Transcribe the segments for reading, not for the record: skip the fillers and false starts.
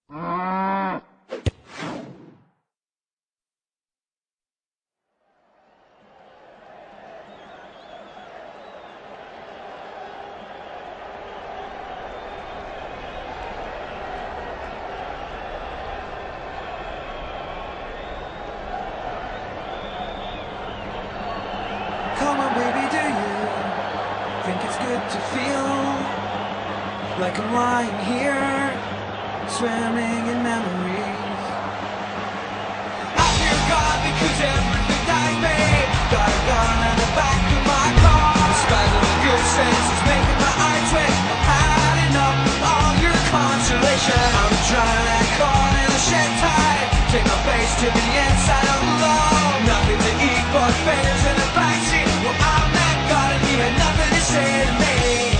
Come on, baby, do you think it's good to feel like I'm lying here, swimming in memories? I fear God because everything dies me. Got a gun in the back of my car. The spasm of your sense is making my eyes twitch. I've had enough of all your consolation. I'm trying to caught in a shed tide. Take my face to the inside of the law. Nothing to eat but fingers in the backseat. Well, I'm that God and he had nothing to say to me.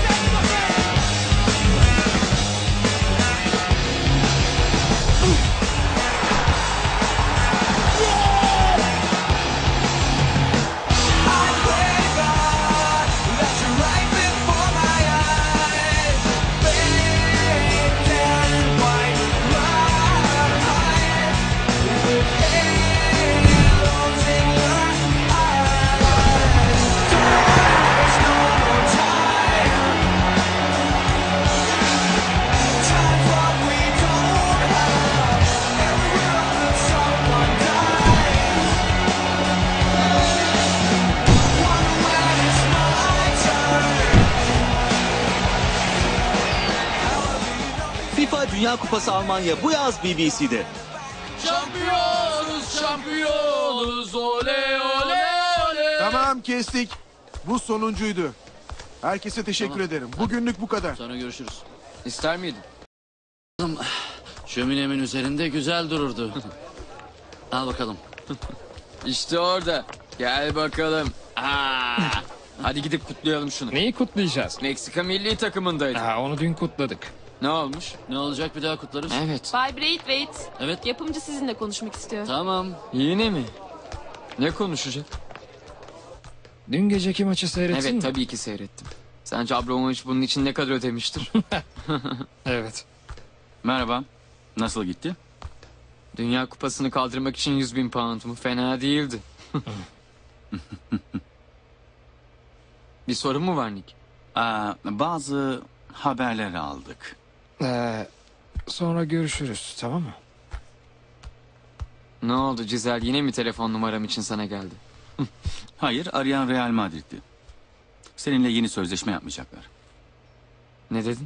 FIFA Dünya Kupası Almanya bu yaz BBC'de. Şampiyonuz, şampiyonuz, ole ole ole. Tamam, kestik. Bu sonuncuydu. Herkese teşekkür ederim. Bugünlük bu kadar. Sonra görüşürüz. İster miydin? Şöminemin üzerinde güzel dururdu. Al bakalım. İşte orada. Gel bakalım. Hadi gidip kutlayalım şunu. Neyi kutlayacağız? Meksika milli takımındaydı. Onu dün kutladık. Ne olmuş? Ne olacak, bir daha kutlarız. Evet. Bay Braithwaite. Evet. Yapımcı sizinle konuşmak istiyor. Tamam. Yine mi? Ne konuşacak? Dün geceki maçı seyrettin Evet, mi? tabii ki seyrettim. Sence Abramovich bunun için ne kadar ödemiştir? Evet. Merhaba. Nasıl gitti? Dünya Kupası'nı kaldırmak için 100.000 pound mu? Fena değildi. Bir sorun mu var Nick? Bazı haberler aldık. Sonra görüşürüz, tamam mı? Ne oldu Cizel, yine mi telefon numaram için sana geldi? Hayır, arayan Real Madrid'di. Seninle yeni sözleşme yapmayacaklar. Ne dedin?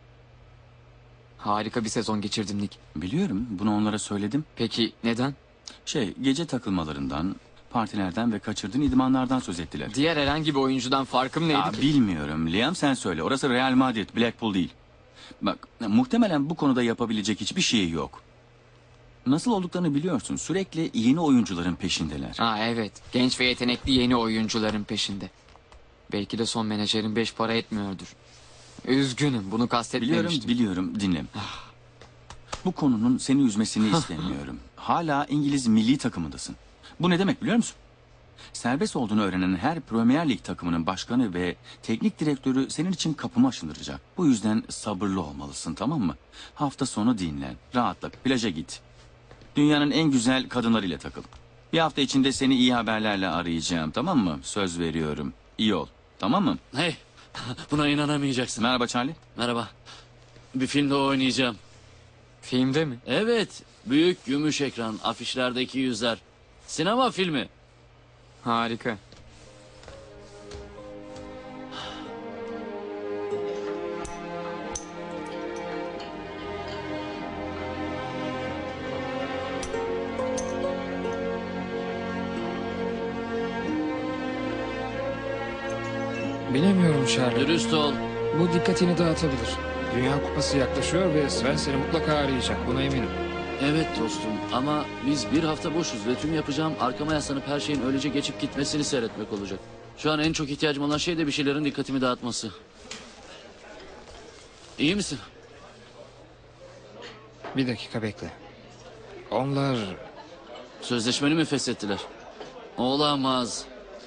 Harika bir sezon geçirdim Nick. Biliyorum, bunu onlara söyledim. Peki neden? Gece takılmalarından, partilerden ve kaçırdığın idmanlardan söz ettiler. Diğer herhangi bir oyuncudan farkım neydi ki? Bilmiyorum. Liam, sen söyle. Orası Real Madrid, Blackpool değil. Bak, muhtemelen bu konuda yapabilecek hiçbir şey yok. Nasıl olduklarını biliyorsun. Sürekli yeni oyuncuların peşindeler. Evet. Genç ve yetenekli yeni oyuncuların peşinde. Belki de son menajerin 5 para etmiyordur. Üzgünüm, bunu kastetmemiştim. Biliyorum. Dinle. Bu konunun seni üzmesini istemiyorum. Hala İngiliz milli takımındasın. Bu ne demek biliyor musun? Serbest olduğunu öğrenen her Premier Lig takımının başkanı ve teknik direktörü senin için kapımı aşındıracak. Bu yüzden sabırlı olmalısın, tamam mı? Hafta sonu dinlen, rahatla, plaja git. Dünyanın en güzel kadınlarıyla takıl. Bir hafta içinde seni iyi haberlerle arayacağım, tamam mı? Söz veriyorum. İyi ol, tamam mı? Hey, buna inanamayacaksın. Merhaba Charlie. Merhaba. Bir filmde oynayacağım. Filmde mi? Evet, büyük gümüş ekran, afişlerdeki yüzler. Sinema filmi. Harika. Bilemiyorum Charlie. Dürüst ol. Bu dikkatini dağıtabilir. Dünya Kupası yaklaşıyor ve Sven seni mutlaka arayacak. Buna eminim. Evet dostum, ama biz bir hafta boşuz ve tüm yapacağım arkama yaslanıp her şeyin öylece geçip gitmesini seyretmek olacak. Şu an en çok ihtiyacım olan şey de bir şeylerin dikkatimi dağıtması. İyi misin? Bir dakika bekle. Onlar... Sözleşmeni mi feshettiler? Olamaz.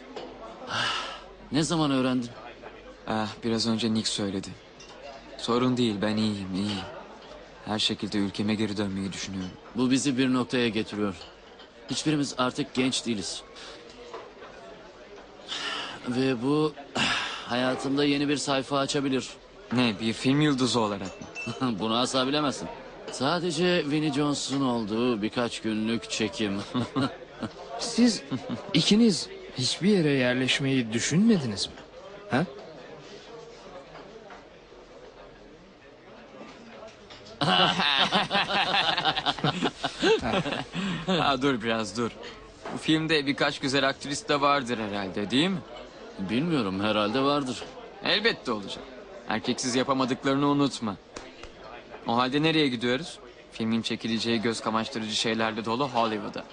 Ne zaman öğrendin? Biraz önce Nick söyledi. Sorun değil, ben iyiyim. Her şekilde ülkeme geri dönmeyi düşünüyorum. Bu bizi bir noktaya getiriyor. Hiçbirimiz artık genç değiliz. Ve bu hayatımda yeni bir sayfa açabilir. Ne, bir film yıldızı olarak mı? Bunu asla bilemezsin. Sadece Vinnie Jones'un olduğu birkaç günlük çekim. Siz ikiniz hiçbir yere yerleşmeyi düşünmediniz mi? Ha? Ha, dur biraz dur. Bu filmde birkaç güzel aktris de vardır herhalde, değil mi? Bilmiyorum, herhalde vardır. Elbette olacak. Erkeksiz yapamadıklarını unutma. O halde nereye gidiyoruz? Filmin çekileceği göz kamaştırıcı şeylerle dolu Hollywood'a.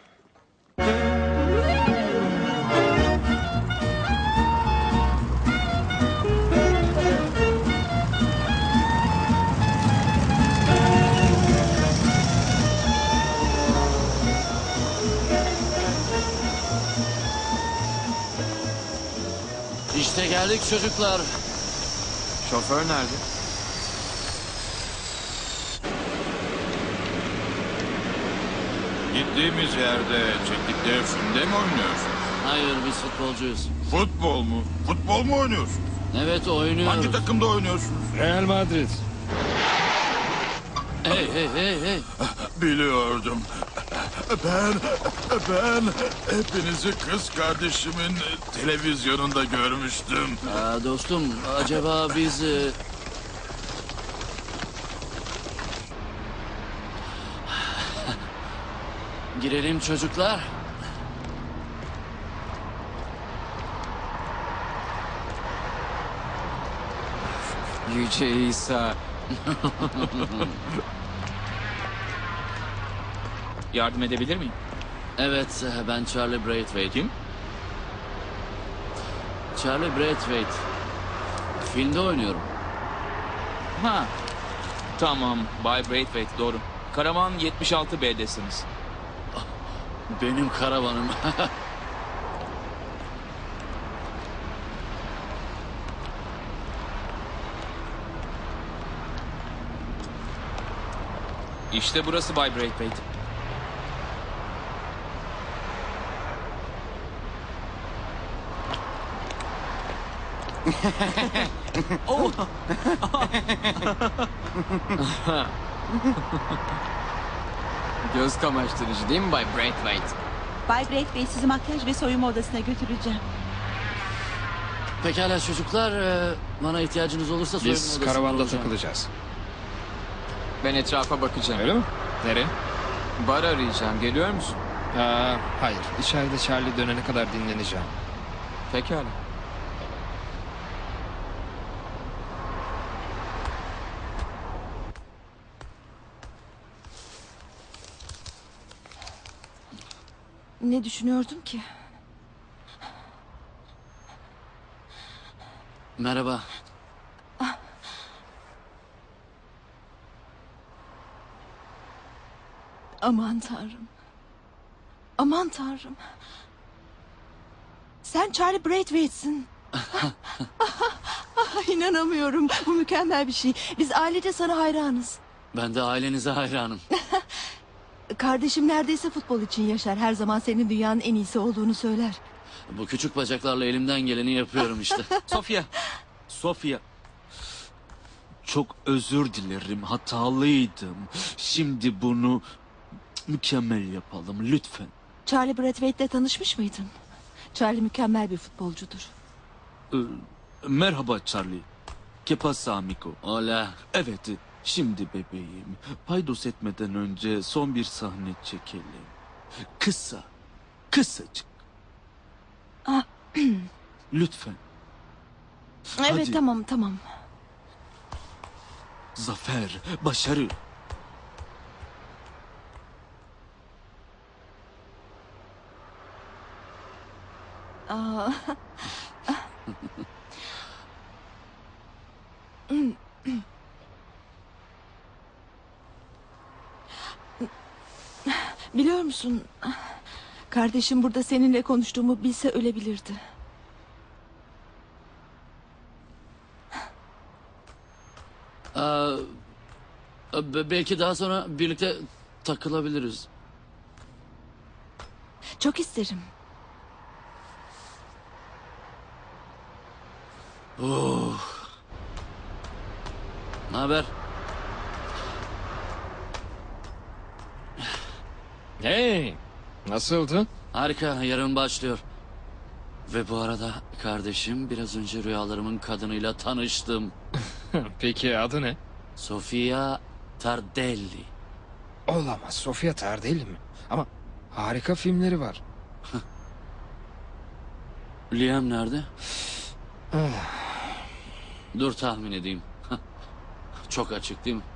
İşte geldik çocuklar. Şoför nerede? Gittiğimiz yerde çektikleri filmde mi oynuyorsun? Hayır, biz futbolcuyuz. Futbol mu? Futbol mu oynuyorsun? Evet, oynuyoruz. Hangi takımda oynuyorsunuz? Real Madrid. Hey hey hey hey. Biliyordum. Ben hepinizi kız kardeşimin televizyonunda görmüştüm. Dostum, acaba biz... Girelim çocuklar. Yüce İsa. Yardım edebilir miyim? Evet, ben Charlie Braithwaite. Kim? Charlie Braithwaite. Filmde oynuyorum. Ha. Tamam, Bay Braithwaite doğru. Karavan 76B'desiniz. Benim karavanım. İşte burası Bay Braithwaite. Göz kamaştırıcı değil mi Bay Braithwaite? Bay Braithwaite sizi makyaj ve soyunma odasına götüreceğim. Pekala çocuklar, bana ihtiyacınız olursa soyunma Biz odasında karavanda olacağım. takılacağız. Ben etrafa bakacağım. Öyle mi? Nereye? Bar arayacağım. Geliyor musun? Hayır. İçeride Charlie dönene kadar dinleneceğim. Pekala. Ne düşünüyordum ki? Merhaba. Aman Tanrım. Aman Tanrım. Sen Charlie Braithwaite'sin. İnanamıyorum. Bu mükemmel bir şey. Biz ailece sana hayranız. Ben de ailenize hayranım. Kardeşim neredeyse futbol için yaşar. Her zaman senin dünyanın en iyisi olduğunu söyler. Bu küçük bacaklarla elimden geleni yapıyorum işte. Sofya. Çok özür dilerim. Hatalıydım. Şimdi bunu mükemmel yapalım lütfen. Charlie Braithwaite'le tanışmış mıydın? Charlie mükemmel bir futbolcudur. Merhaba Charlie. ¿Qué pasa amigo? Hola. Evet, şimdi bebeğim. Paydos etmeden önce son bir sahne çekelim. Kısacık. Lütfen. Evet Hadi. tamam. Zafer, başarı. Aa. Biliyor musun? Kardeşim burada seninle konuştuğumu bilse ölebilirdi. Belki daha sonra birlikte takılabiliriz. Çok isterim. Ne haber? Hey, nasıldı? Harika, yarın başlıyor. Ve bu arada kardeşim, biraz önce rüyalarımın kadınıyla tanıştım. Peki adı ne? Sofia Tardelli. Olamaz, Sofia Tardelli mi? Ama harika filmleri var. Liam nerede? Dur tahmin edeyim. Çok açık değil mi?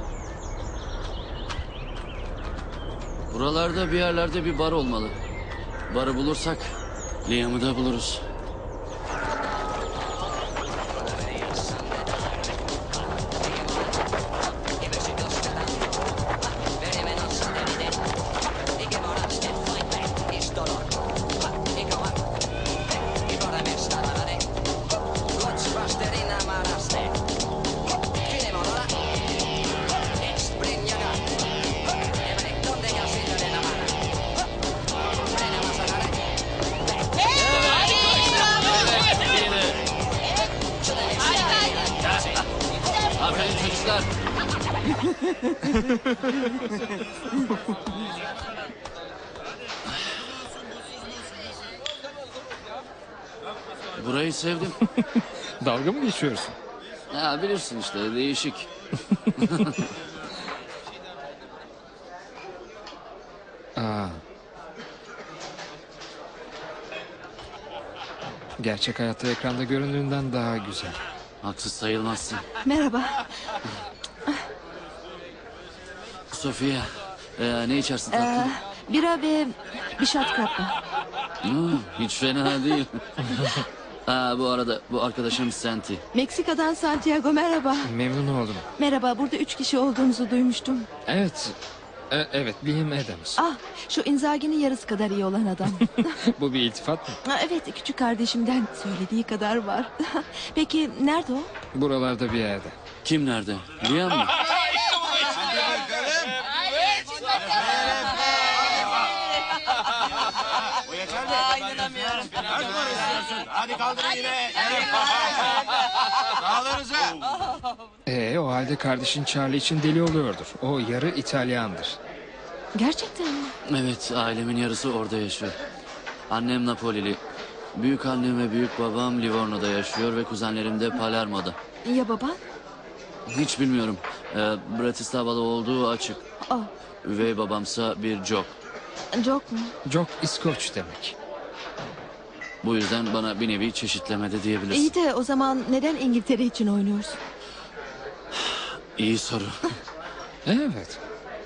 Buralarda bir yerlerde bir bar olmalı. Barı bulursak Liam'ı da buluruz. Aferin çocuklar. Burayı sevdim. Dalga mı geçiyorsun? Ya bilirsin işte, değişik. Aa. Gerçek hayatta ekranda göründüğünden daha güzel. Haksız sayılmazsın. Merhaba. Sofia, ne içersin tatlım? Bira ve bir shot crappa. Hiç fena değil. Bu arada bu arkadaşım Santi. Meksika'dan Santiago, merhaba. Memnun oldum. Merhaba, burada 3 kişi olduğunuzu duymuştum. Evet. Evet, Liam Adams. Ah, şu Inzaghi'nin yarısı kadar iyi olan adam. Bu bir iltifat mı? Evet, küçük kardeşimden söylediği kadar var. Peki nerede o? Buralarda bir yerde. Kim nerede? Liam mı? Hadi kaldırın yine. Dağlarınıza. O halde kardeşin Charlie için deli oluyordur. O yarı İtalyandır. Gerçekten mi? Evet, ailemin yarısı orada yaşıyor. Annem Napolili. Büyük annem ve büyük babam Livorno'da yaşıyor ve kuzenlerim de Palermo'da. Ya baban? Hiç bilmiyorum. Bratislava'da olduğu açık. Oh, Üvey babamsa bir jock. Jock mu? Jock İskoç demek. Bu yüzden bana bir nevi çeşitleme de diyebilirsin. İyi de o zaman neden İngiltere için oynuyorsun? İyi soru. Evet.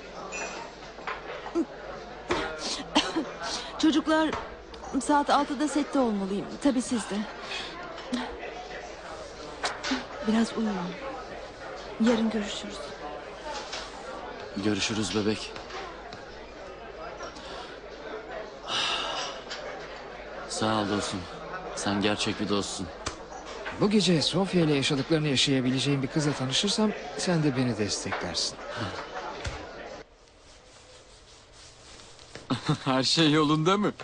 Çocuklar, saat 6'da sette olmalıyım. Tabii siz de. Biraz uyuyun. Yarın görüşürüz. Görüşürüz bebek. Sağ ol dostum. Sen gerçek bir dostsun. Bu gece Sofia ile yaşadıklarını yaşayabileceğim bir kızla tanışırsam sen de beni desteklersin. Her şey yolunda mı?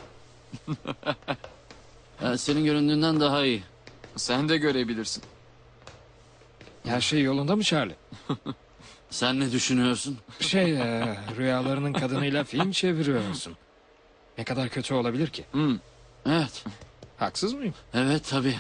Senin göründüğünden daha iyi. Sen de görebilirsin. Her şey yolunda mı Charlie? Sen ne düşünüyorsun? Rüyalarının kadınıyla film çeviriyorsun. Ne kadar kötü olabilir ki? Evet. Haksız mıyım? Evet tabii.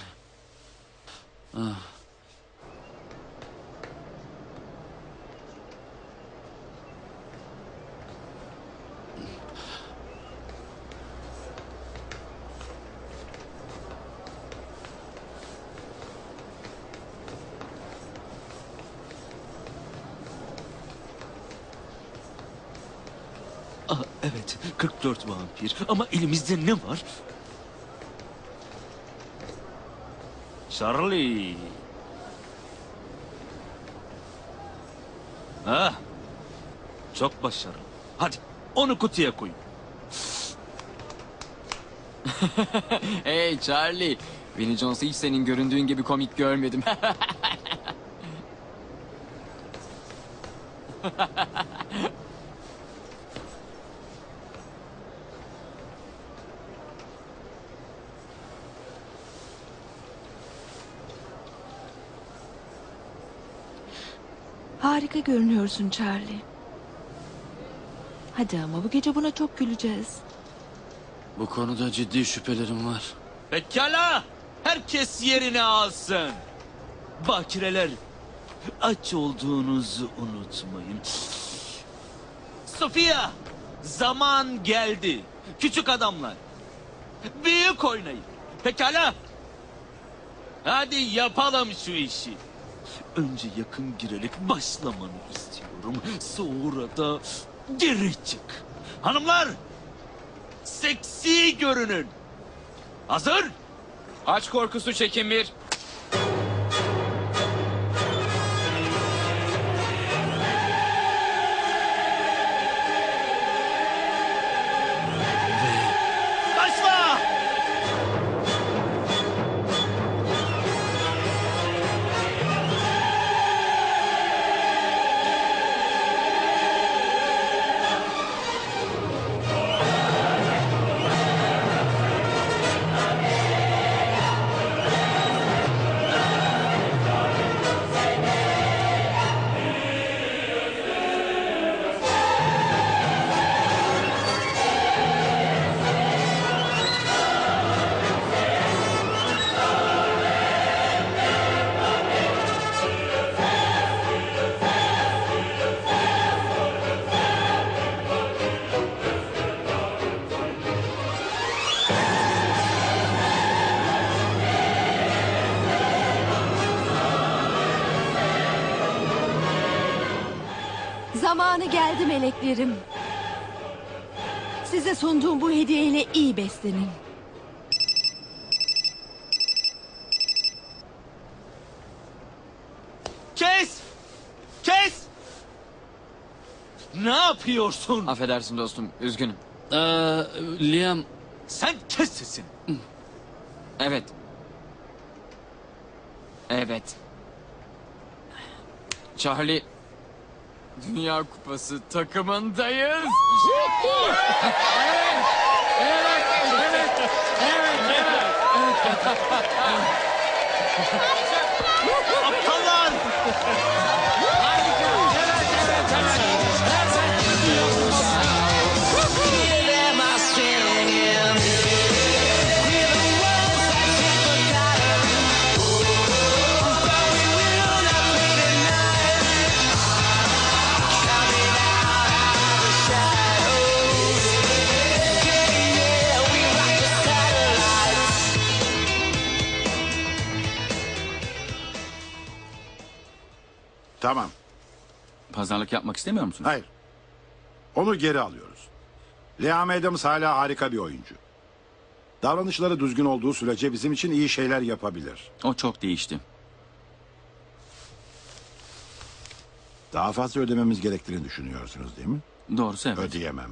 Evet, 44 vampir. Ama elimizde ne var? Charlie. Çok başarılı. Hadi onu kutuya koyun. Hey Charlie. Vinnie Jones'u hiç senin göründüğün gibi komik görmedim. Harika görünüyorsun Charlie. Hadi ama bu gece buna çok güleceğiz. Bu konuda ciddi şüphelerim var. Pekala. Herkes yerini alsın. Bakireler, aç olduğunuzu unutmayın. Sofia, zaman geldi. Küçük adamlar, büyük oynayın. Pekala. Hadi yapalım şu işi. Önce yakın girerek başlamanı istiyorum. Sonra da geri çık. Hanımlar, seksi görünün. Hazır? Aç korkusu çekin bir. Başla! Zamanı geldi meleklerim. Size sunduğum bu hediyeyle iyi beslenin. Kes! Kes! Ne yapıyorsun? Affedersin dostum, üzgünüm. Liam, Sen kes sesini. Evet. Evet. Charlie, Dünya Kupası takımındayız. Aptallar! Tamam. Pazarlık yapmak istemiyor musun? Hayır. Onu geri alıyoruz. Liam Adams hala harika bir oyuncu. Davranışları düzgün olduğu sürece bizim için iyi şeyler yapabilir. O çok değişti. Daha fazla ödememiz gerektiğini düşünüyorsunuz değil mi? Doğrusu evet. Ödeyemem.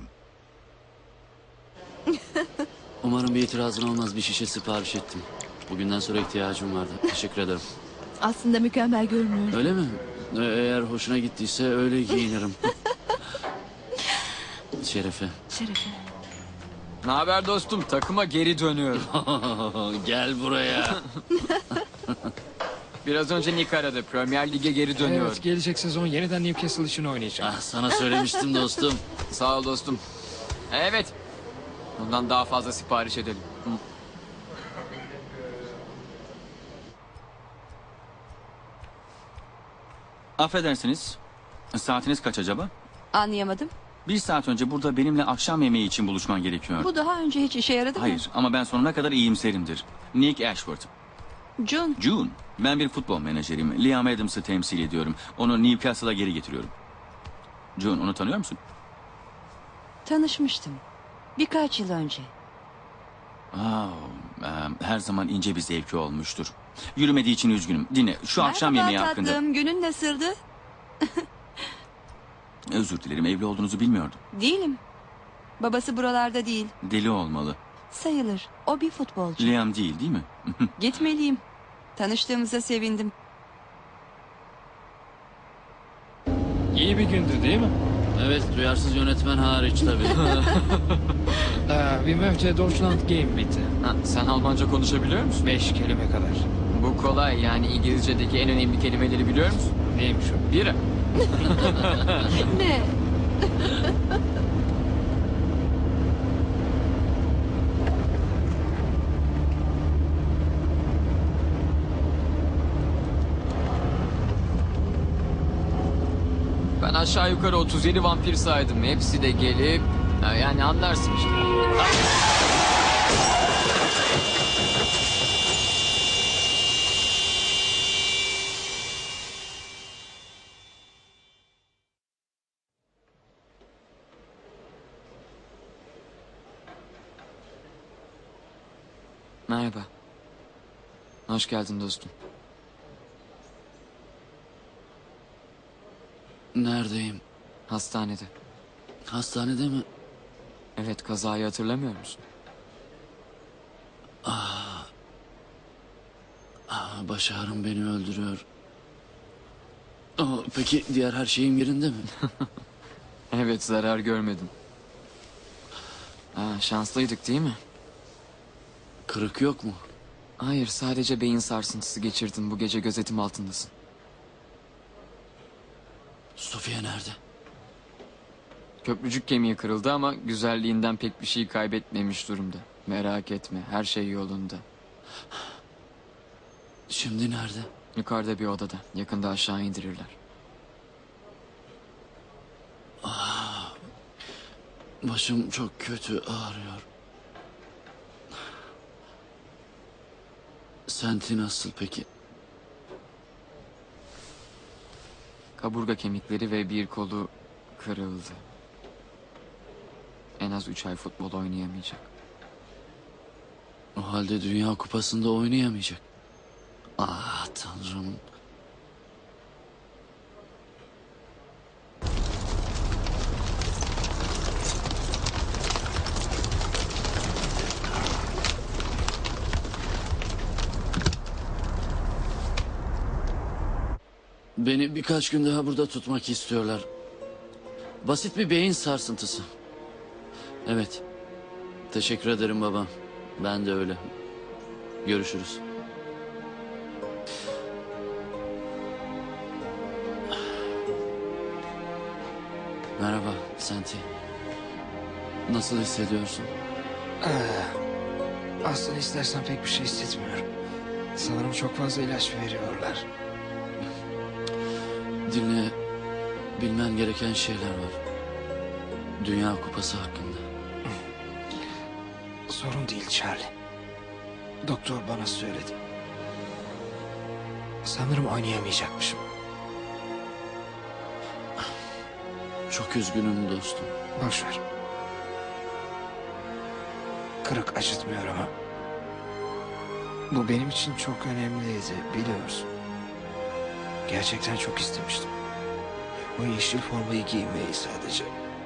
umarım bir itirazın olmaz. Bir şişe sipariş ettim. Bugünden sonra ihtiyacım vardı. Teşekkür ederim. Aslında mükemmel görünüyor. Öyle mi? Eğer hoşuna gittiyse öyle giyinirim. Şerefe. Şerefe. Ne haber dostum? Takıma geri dönüyorum. Gel buraya. Biraz önce Nick aradı. Premier Lig'e geri dönüyor. Evet, gelecek sezon yeniden Newcastle için oynayacak. Ah, sana söylemiştim dostum. Sağ ol dostum. Evet. Bundan daha fazla sipariş edelim. Hı. Affedersiniz. Saatiniz kaç acaba? Anlayamadım. 1 saat önce burada benimle akşam yemeği için buluşman gerekiyor. Bu daha önce hiç işe yaradı mı? Hayır ama ben sonuna kadar iyimserimdir. Nick Ashford. June. June. Ben bir futbol menajeriyim. Liam Adams'ı temsil ediyorum. Onu Newcastle'a geri getiriyorum. June, onu tanıyor musun? Tanışmıştım. Birkaç yıl önce. Her zaman ince bir zevki olmuştur. Yürümediği için üzgünüm. Dinle, şu akşam yemeği hakkında... tatlım. Günün nasıldı? Özür dilerim, evli olduğunuzu bilmiyordum. Değilim. Babası buralarda değil. Deli olmalı. Sayılır. O bir futbolcu. Liam değil mi? Gitmeliyim. Tanıştığımıza sevindim. İyi bir gündü değil mi? Evet, duyarsız yönetmen hariç tabii. Wie möchte Deutschland gehen bitte? Ha, sen Almanca konuşabiliyor musun? 5 kelime kadar. Bu kolay, yani İngilizce'deki en önemli kelimeleri biliyor musun? Neymiş o? Bira. Ne? Ben aşağı yukarı 37 vampir saydım. Hepsi de gelip... yani anlarsın işte. Merhaba. Hoş geldin dostum. Neredeyim? Hastanede. Hastanede mi? Evet, kazayı hatırlamıyor musun? Baş ağrım beni öldürüyor. Peki diğer her şeyim yerinde mi? Evet, zarar görmedim. Şanslıydık değil mi? Kırık yok mu? Hayır, sadece beyin sarsıntısı geçirdin. Bu gece gözetim altındasın. Sofia nerede? Köprücük kemiği kırıldı ama güzelliğinden pek bir şey kaybetmemiş durumda. Merak etme, her şey yolunda. Şimdi nerede? Yukarıda bir odada. Yakında aşağı indirirler. Başım çok kötü ağrıyor. Senti nasıl peki? Kaburga kemikleri ve bir kolu kırıldı. En az 3 ay futbol oynayamayacak. O halde Dünya Kupası'nda oynayamayacak. Tanrım. Beni birkaç gün daha burada tutmak istiyorlar. Basit bir beyin sarsıntısı. Evet. Teşekkür ederim babam. Ben de öyle. Görüşürüz. Merhaba Senti. Nasıl hissediyorsun? Aslında istersen pek bir şey hissetmiyorum. Sanırım çok fazla ilaç veriyorlar. Dinle. Bilmen gereken şeyler var. Dünya Kupası hakkında. Sorun değil Charlie. Doktor bana söyledi. Sanırım oynayamayacakmışım. Çok üzgünüm dostum. Boş ver. Kırık acıtmıyor ama. Bu benim için çok önemliydi, biliyorsun. Gerçekten çok istemiştim. O yeşil formayı giymeyi sadece.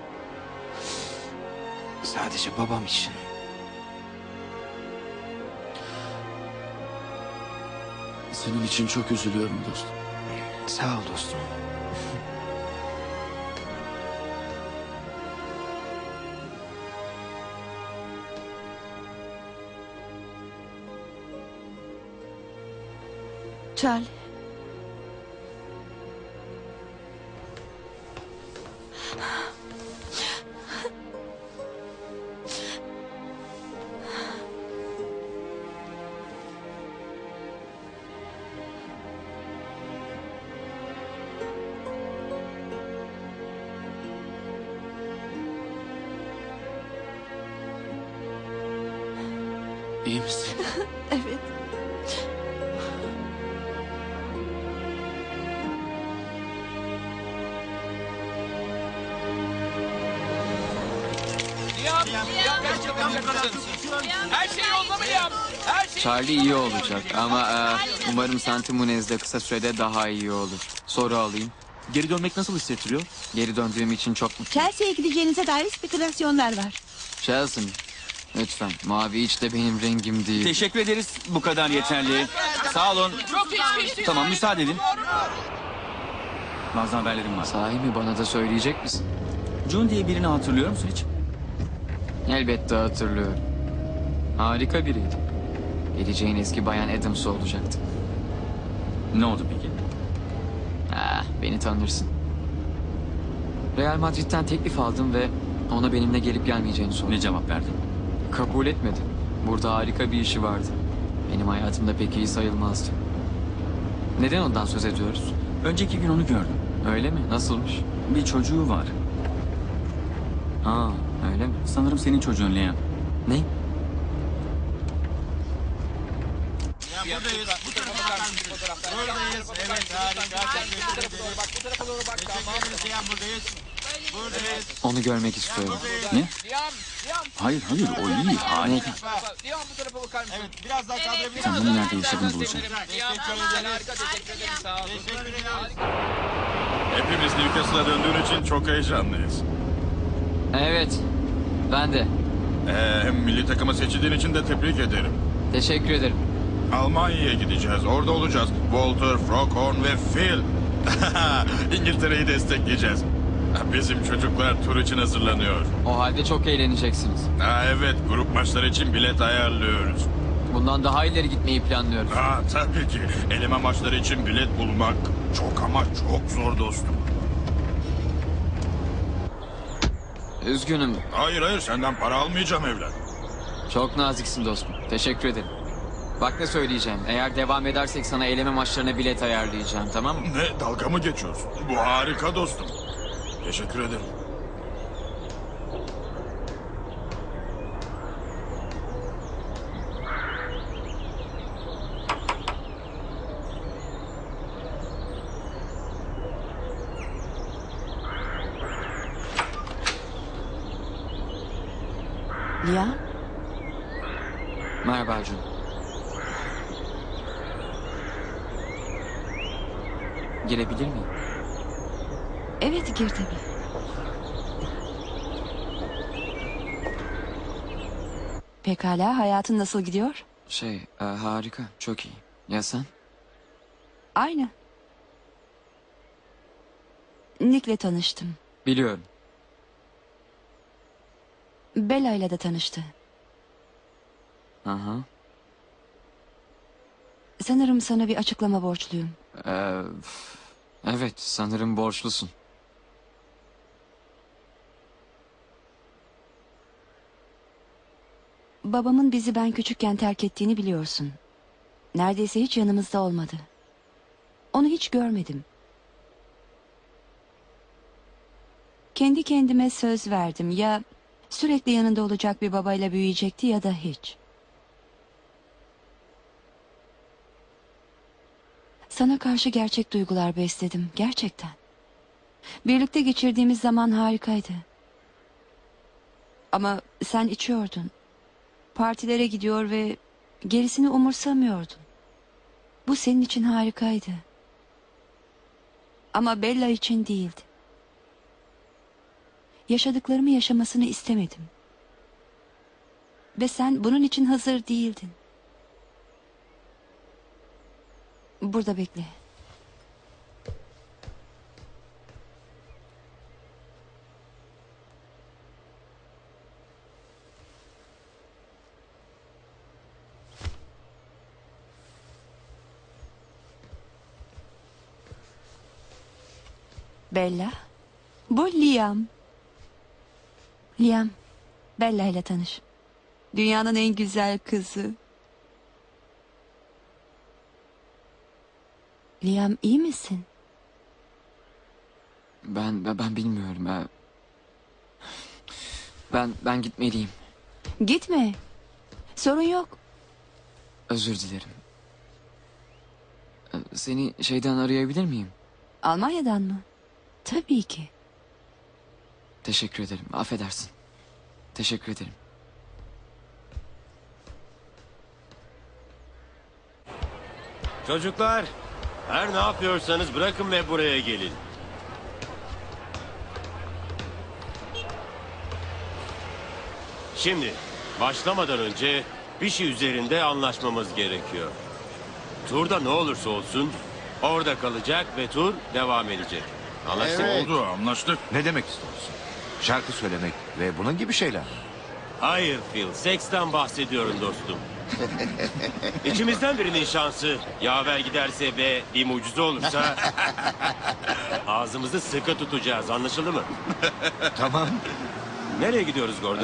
Sadece babam için. Senin için çok üzülüyorum dostum. Sağ ol dostum. Charlie. İyi misin? Evet. Her şey yolunda mı Liam? Her şey... Charlie iyi olacak ama umarım Santi Munez'de kısa sürede daha iyi olur. Soru alayım. Geri dönmek nasıl hissettiriyor? Geri döndüğüm için çok mutluyum. Chelsea'ye gideceğinize dair spekülasyonlar var. Chelsea mi? Lütfen. Mavi hiç de benim rengim değil. Teşekkür ederiz. Bu kadar yeterli. Sağ olun. Çok hiçbir şey... Tamam, müsaade edin. Bazı haberlerim var. Sahi mi, bana da söyleyecek misin? June diye birini hatırlıyor musun hiç? Elbette hatırlıyorum. Harika biriydi. Geleceğin eski Bayan Adams olacaktı. Ne oldu peki? Beni tanırsın. Real Madrid'den teklif aldım ve ona benimle gelip gelmeyeceğini sordum. Ne cevap verdin? Kabul etmedi. Burada harika bir işi vardı. Benim hayatımda pek iyi sayılmazdı. Neden ondan söz ediyoruz? Önceki gün onu gördüm. Öyle mi? Nasılmış? Bir çocuğu var. Öyle mi? Sanırım senin çocuğun Liam. Ne? Buradayız. Bu tarafa bakar mısın fotoğraflara? Buradayız. Evet, harika. Bak bu tarafa doğru bak. Tamam. Buradayız. Buradayız. Onu görmek istiyorum. Ne? Liam. Hayır, o iyi, harika. Liam bu tarafa bakar mısın? Evet, biraz daha kaldırabilir Sen bunu nerede yaşadığını bulacağım. Liam, harika. Teşekkür ederim. Sağ olun. Teşekkür ederim. Hepimiz Newcastle'a döndüğün için çok heyecanlıyız. Evet. Ben de. Hem milli takıma seçildiğin için de tebrik ederim. Teşekkür ederim. Almanya'ya gideceğiz. Orada olacağız. Walter, Frockhorn ve Phil. İngiltere'yi destekleyeceğiz. Bizim çocuklar tur için hazırlanıyor. O halde çok eğleneceksiniz. Evet, grup maçları için bilet ayarlıyoruz. Bundan daha ileri gitmeyi planlıyoruz. Tabii ki. Eleme maçları için bilet bulmak çok ama çok zor dostum. Üzgünüm. Hayır, senden para almayacağım evlat. Çok naziksin dostum. Teşekkür ederim. Bak ne söyleyeceğim. Eğer devam edersek sana eleme maçlarına bilet ayarlayacağım, tamam mı? Ne, dalga mı geçiyorsun? Bu harika dostum. Teşekkür ederim. Liam, Merhaba Jun. Girebilir miyim? evet gir tabii. Pekala, hayatın nasıl gidiyor? Harika, çok iyi. Ya sen? Aynı. Nick'le tanıştım. Biliyorum. Bella ile de tanıştı. Aha. Sanırım sana bir açıklama borçluyum. Evet, sanırım borçlusun. Babamın bizi ben küçükken terk ettiğini biliyorsun. Neredeyse hiç yanımızda olmadı. Onu hiç görmedim. Kendi kendime söz verdim. Ya sürekli yanında olacak bir babayla büyüyecekti ya da hiç. Sana karşı gerçek duygular besledim. Gerçekten. Birlikte geçirdiğimiz zaman harikaydı. Ama sen içiyordun. Partilere gidiyor ve gerisini umursamıyordun. Bu senin için harikaydı. Ama Bella için değildi. Yaşadıklarımı yaşamasını istemedim. Ve sen bunun için hazır değildin. Burada bekle. Bella, bu Liam. Liam, Bella ile tanış. Dünyanın en güzel kızı. Liam, iyi misin? Ben bilmiyorum. Ben gitmeliyim. Gitme. Sorun yok. Özür dilerim. Seni şeyden arayabilir miyim? Almanya'dan mı? Tabii ki. Teşekkür ederim. Affedersin. Teşekkür ederim. Çocuklar, her ne yapıyorsanız bırakın ve buraya gelin. Şimdi, başlamadan önce bir şey üzerinde anlaşmamız gerekiyor. Turda ne olursa olsun orada kalacak ve tur devam edecek. Anlaştık. Evet. Oldu, anlaştık. Ne demek istiyorsun? Şarkı söylemek ve bunun gibi şeyler. Hayır Phil, seksten bahsediyorum dostum. İçimizden birinin şansı yaver giderse ve bir mucize olursa ağzımızı sıkı tutacağız, anlaşıldı mı? Tamam. Nereye gidiyoruz Gordon?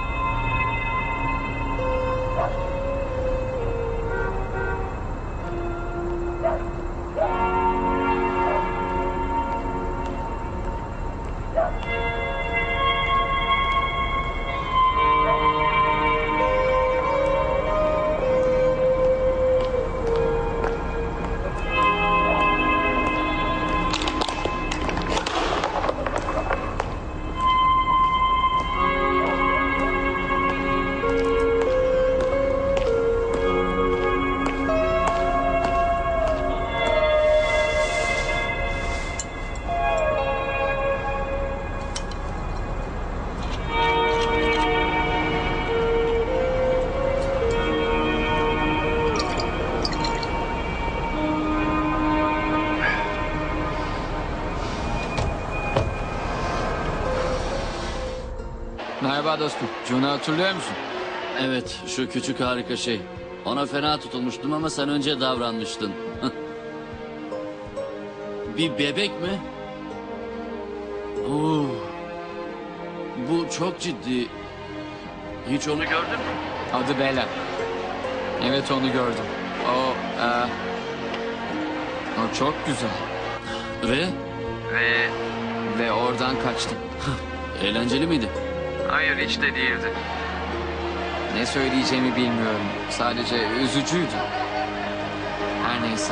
Merhaba dostum. Jun'u hatırlıyor musun? Evet, şu küçük harika şey. Ona fena tutulmuştum ama sen önce davranmıştın. Bir bebek mi? Oo, bu çok ciddi. Hiç onu gördün mü? Adı Bella. Evet, onu gördüm. O çok güzel. Ve? Ve oradan kaçtım. Eğlenceli miydi? Hayır, hiç de değildi. Ne söyleyeceğimi bilmiyorum. Sadece üzücüydü. Her neyse.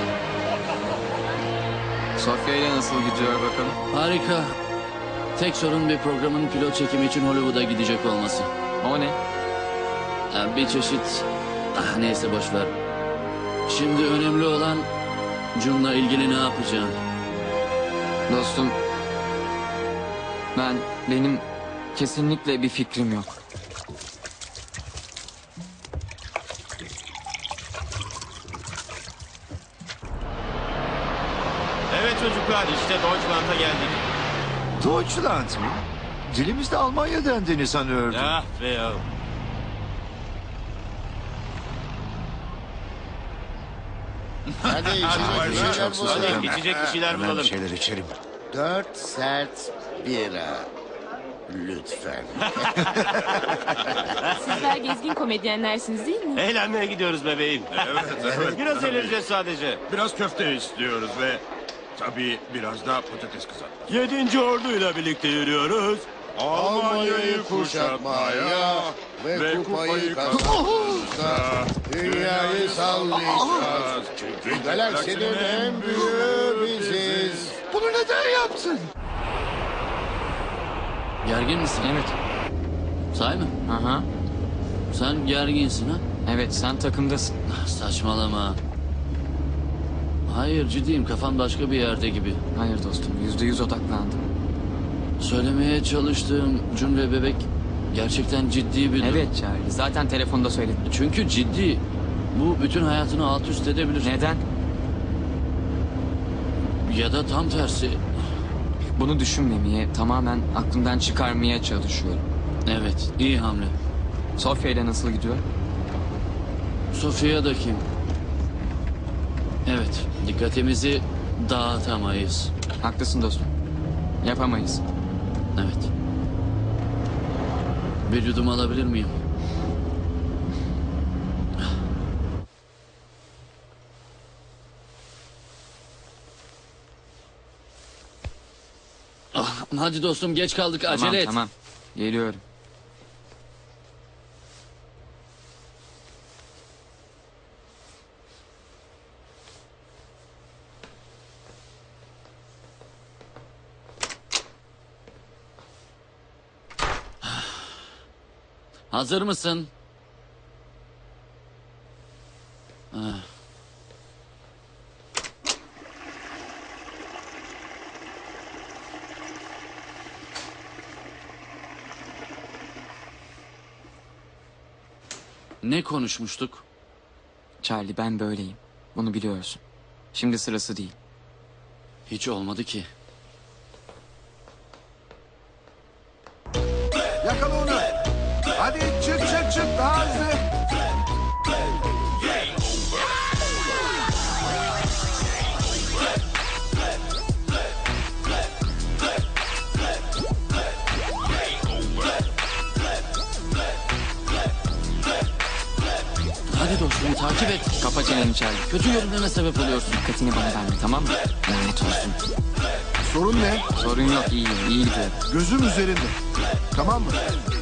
Sofya ile nasıl gidiyor bakalım? Harika. Tek sorun bir programın pilot çekimi için Hollywood'a gidecek olması. O ne? Bir çeşit... neyse boş ver. Şimdi önemli olan Jun'la ilgili ne yapacağım? Dostum, benim kesinlikle bir fikrim yok. Evet çocuklar, işte Deutschland'a geldik. Deutschland mı? Dilimizde Almanya dendiğini sanıyordum. Ah be ya. Hadi Hadi, içecek bir şeyler bulalım. Hadi içecek bir şeyler Hemen bir bulalım. şeyler içelim. 4 sert bira. Lütfen. Sizler gezgin komedyenlersiniz değil mi? Eğlenmeye gidiyoruz bebeğim. Evet. Biraz eğleneceğiz sadece. Biraz köfte istiyoruz ve tabii biraz da patates kızartması. 7. orduyla birlikte yürüyoruz. Almanya'yı kuşatmaya ve kupayı kazanmamızda dünyayı sallayacağız. Çünkü galaksinin en büyüğü biziz. Bunu neden yaptın? Gergin misin? Evet. Sahi mi? Aha. Sen gerginsin ha? Evet, sen takımdasın. Saçmalama. Hayır, ciddiyim. Kafam başka bir yerde gibi. Hayır dostum, %100 odaklandım. Söylemeye çalıştığım Jun ve bebek gerçekten ciddi bir durum. Evet Charlie, zaten telefonda söyledim. Çünkü ciddi. Bu bütün hayatını alt üst edebilir. Neden? Ya da tam tersi. Bunu düşünmemeye, tamamen aklımdan çıkarmaya çalışıyorum. Evet, iyi hamle. Sofya ile nasıl gidiyor? Sofia da kim? Evet, dikkatimizi dağıtamayız. Haklısın dostum. Yapamayız. Evet. Bir yudum alabilir miyim? Hadi dostum, geç kaldık, acele et. Tamam, geliyorum. Hazır mısın? Ne konuşmuştuk? Charlie, ben böyleyim. Bunu biliyorsun. Şimdi sırası değil. Hiç olmadı ki. Yakala onu. Hadi çık daha hızlı. Hadi dostum takip et. Kapa çeneni Charlie. Kötü görünmene sebep oluyorsun. Dikkatini bana verme, tamam mı? Lanet olsun. Sorun ne? Sorun yok, iyiyim. İyi gidiyor. Gözüm üzerinde. Tamam mı?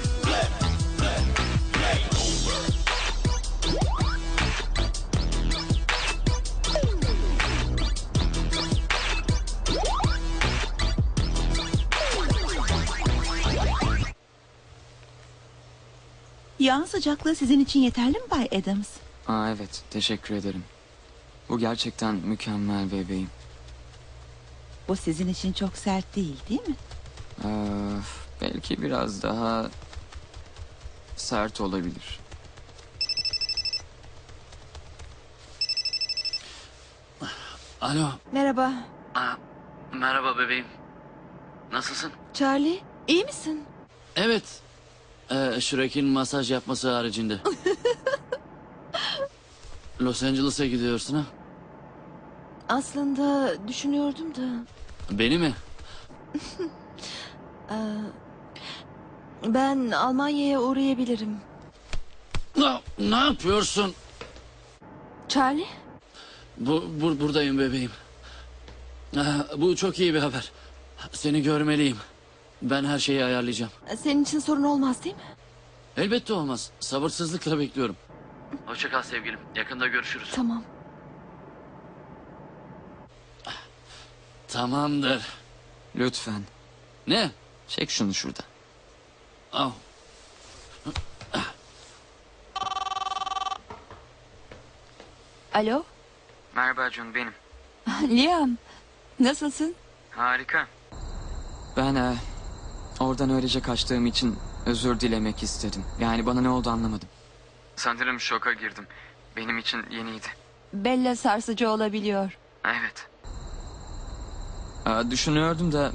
Yağın sıcaklığı sizin için yeterli mi Bay Adams? Aa, evet, teşekkür ederim. Bu gerçekten mükemmel bebeğim. Bu sizin için çok sert değil mi? Belki biraz daha sert olabilir. Alo. Merhaba. Merhaba bebeğim. Nasılsın? Charlie, iyi misin? Evet. Shrek'in masaj yapması haricinde. Los Angeles'a gidiyorsun ha? Aslında düşünüyordum da. Beni mi? Ben Almanya'ya uğrayabilirim. Ne yapıyorsun? Charlie? Buradayım bebeğim. Bu çok iyi bir haber. Seni görmeliyim. Ben her şeyi ayarlayacağım. Senin için sorun olmaz değil mi? Elbette olmaz. Sabırsızlıkla bekliyorum. Hoşça kal sevgilim. Yakında görüşürüz. Tamam. Tamamdır. Lütfen. Ne? Çek şunu şurada. Al. Alo? Merhaba Jun, benim. Liam, nasılsın? Harika. Ben oradan öylece kaçtığım için özür dilemek istedim. Yani bana ne oldu anlamadım. Sanırım şoka girdim. Benim için yeniydi. Bella sarsıcı olabiliyor. Evet. Düşünüyordum da...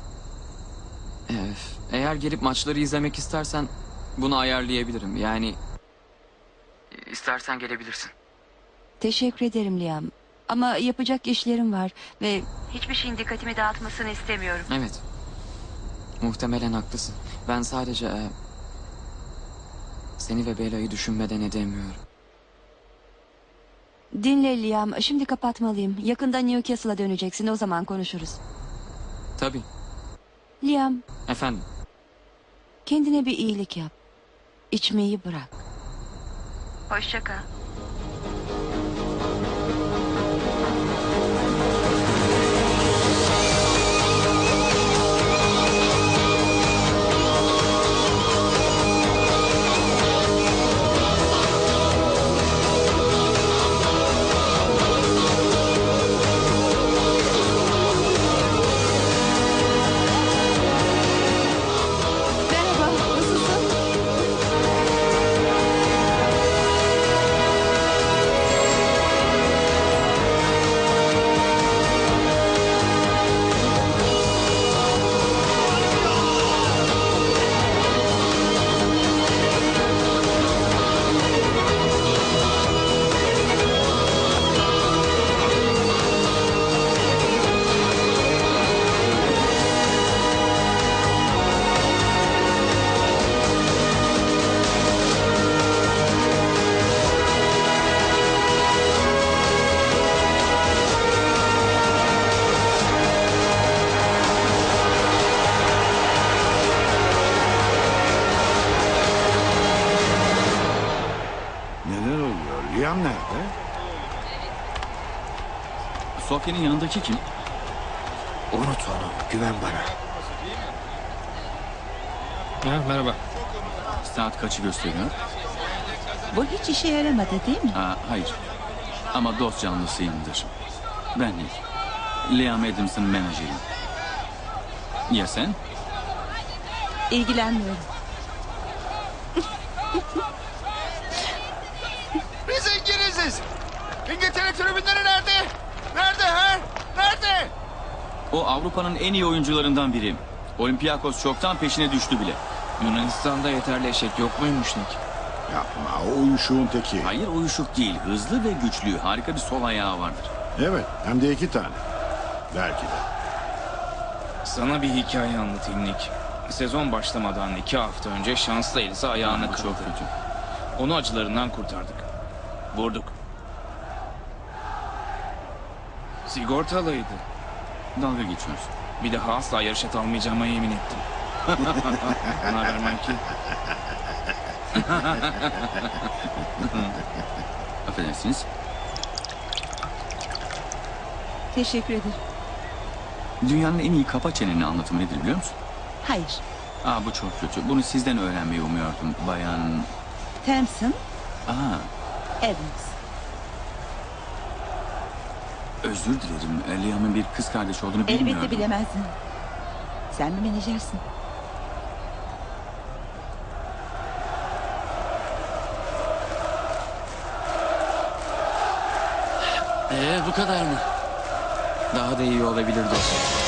eğer gelip maçları izlemek istersen bunu ayarlayabilirim. Yani... istersen gelebilirsin. Teşekkür ederim Liam. Ama yapacak işlerim var ve hiçbir şeyin dikkatimi dağıtmasını istemiyorum. Evet. Muhtemelen haklısın. Ben sadece... seni ve Bella'yı düşünmeden edemiyorum. Dinle Liam, şimdi kapatmalıyım. Yakında Newcastle'a döneceksin, o zaman konuşuruz. Tabii. Liam, Efendim? kendine bir iyilik yap. İçmeyi bırak. Hoşça kal. Neler oluyor? Liam nerede? Sofya'nın yanındaki kim? Unut onu. Güven bana. Merhaba. Saat kaçı gösteriyor? Bu hiç işe yaramadı değil mi? Hayır. Ama dost canlısıyımdır. Ben değil. Liam Adams'ın menajeriyim. Ya sen? İlgilenmiyorum. Biz İngiliziz. İngiltere tribünleri nerede? Nerede ha? Nerede? O Avrupa'nın en iyi oyuncularından biri. Olympiakos çoktan peşine düştü bile. Yunanistan'da yeterli eşek yok muymuş Nick? Yapma, o uyuşuğun teki. Hayır uyuşuk değil. Hızlı ve güçlü. Harika bir sol ayağı vardır. Evet, hem de 2 tane. Belki de. Sana bir hikaye anlatayım Nick. Sezon başlamadan 2 hafta önce şanslı Elisa ayağını kırdı. Çok kötü. Onu acılarından kurtardık. Vurduk. Sigortalıydı. Dalga geçiyorsun. Bir daha asla yarışa almayacağıma yemin ettim. Ne haber Monkey? Affedersiniz. Teşekkür ederim. Dünyanın en iyi kapa çeneni anlatımı nedir biliyor musun? Hayır. Bu çok kötü. Bunu sizden öğrenmeyi umuyordum. Bayan... Thompson Evans. Özür dilerim. Liam'ın bir kız kardeşi olduğunu bilmiyordum. Elbette bilemezdin. Sen mi menajersin? Bu kadar mı? Daha da iyi olabilirdi.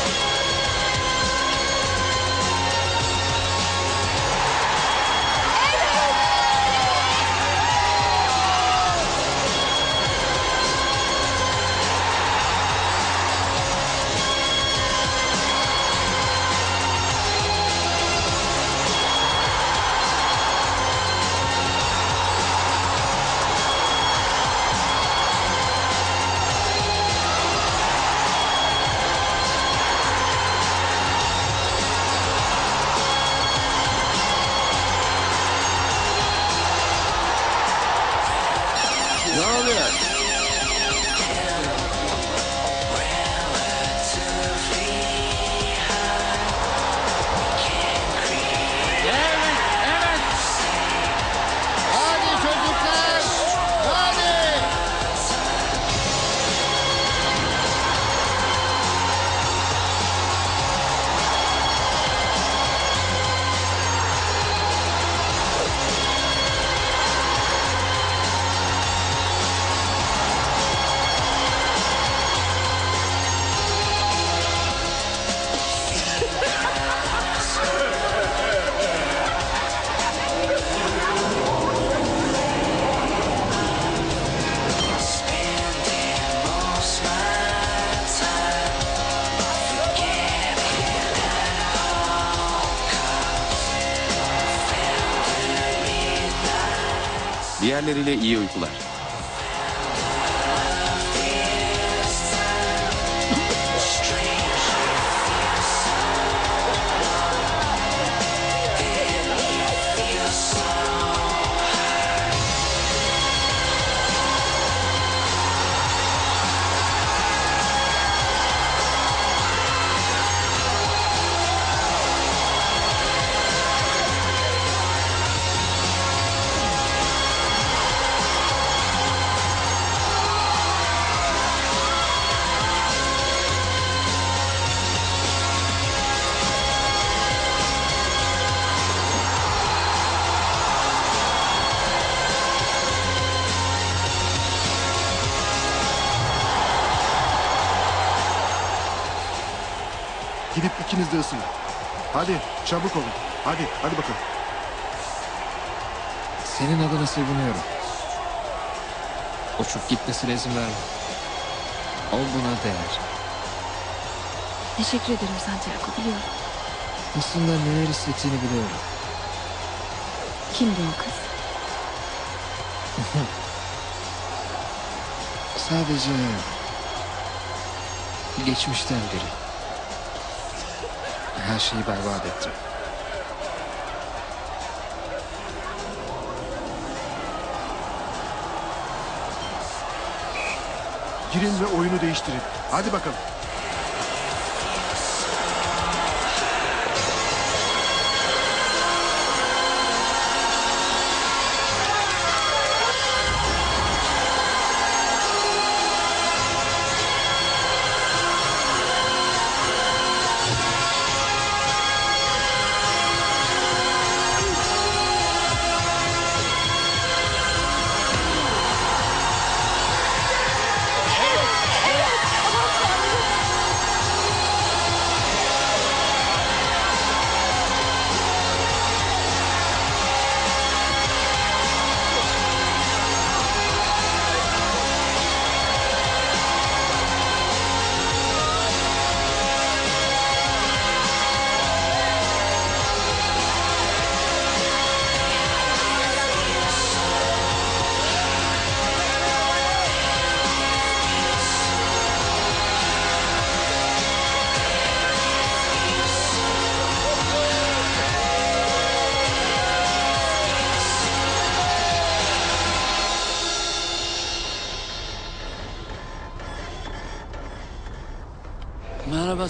Ne oluyor? Hadi çocuklar! Hadi! Diğerleriyle iyi uykular. Gidip ikiniz de ısının. Hadi çabuk olun. Hadi bakalım. Senin adına seviniyorum. Uçup gitmesine izin verme. O buna değer. Teşekkür ederim Santiago, biliyorum. Aslında neler hissettiğini biliyorum. Kimdi o kız? Sadece geçmişten biri. Her şeyi berbat etti. Girin ve oyunu değiştirin. Hadi bakalım. Aman Tanrım.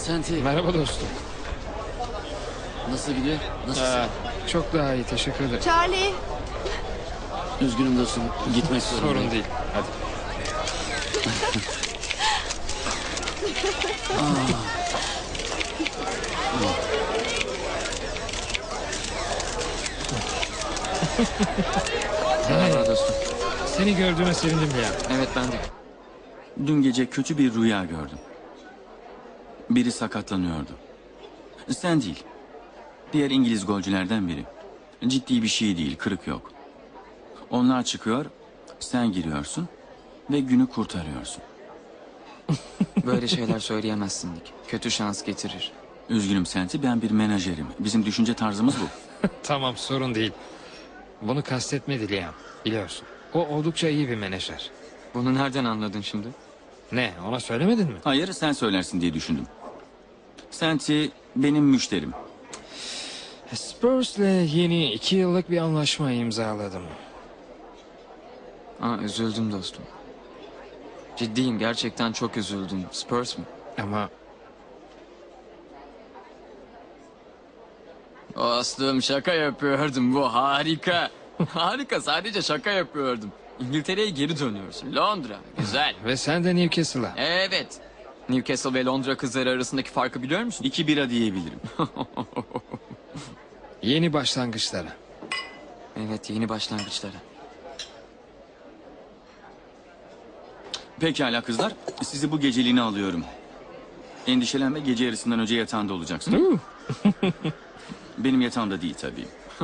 Santi. Merhaba dostum. Nasıl gidiyor? Nasılsın? Çok daha iyi, teşekkür ederim. Charlie. Üzgünüm dostum. Gitmek zorundayım. Sorun değil. Hadi. Merhaba dostum. Seni gördüğüme sevindim ya. Evet ben de. Dün gece kötü bir rüya gördüm. Biri sakatlanıyordu. Sen değil. Diğer İngiliz golcülerden biri. Ciddi bir şey değil, kırık yok. Onlar çıkıyor, sen giriyorsun ve günü kurtarıyorsun. Böyle şeyler söyleyemezsin Nick. Kötü şans getirir. Üzgünüm Santi, ben bir menajerim. Bizim düşünce tarzımız bu. Tamam, sorun değil. Bunu kastetmedi Liam, biliyorsun. O oldukça iyi bir menajer. Bunu nereden anladın şimdi? Ne, ona söylemedin mi? Hayır, sen söylersin diye düşündüm. Santi benim müşterim. Spurs'le yeni 2 yıllık bir anlaşma imzaladım. Üzüldüm dostum. Ciddiyim, gerçekten çok üzüldüm. Spurs mu? Ama... Dostum şaka yapıyordum, bu harika. Harika, sadece şaka yapıyordum. İngiltere'ye geri dönüyorsun. Londra, güzel. Ve sen de Newcastle'a. Evet. Newcastle ve Londra kızları arasındaki farkı biliyor musun? 2 bira diyebilirim. Yeni başlangıçlara. Evet, yeni başlangıçlara. Pekala kızlar, sizi bu geceliğine alıyorum. Endişelenme, gece yarısından önce yatağında olacaksın. Benim yatağımda değil tabii.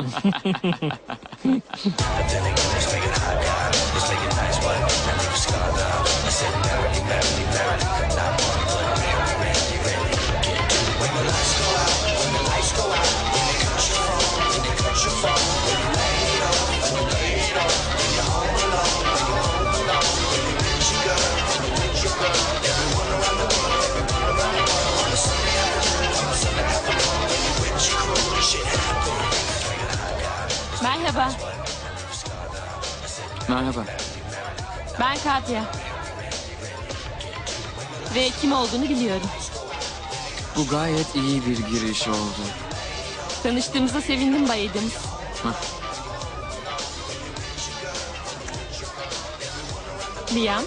Merhaba. Merhaba. Ben Katya. Ve kim olduğunu biliyorum. Bu gayet iyi bir giriş oldu. Tanıştığımıza sevindim Bay Adams. Liam.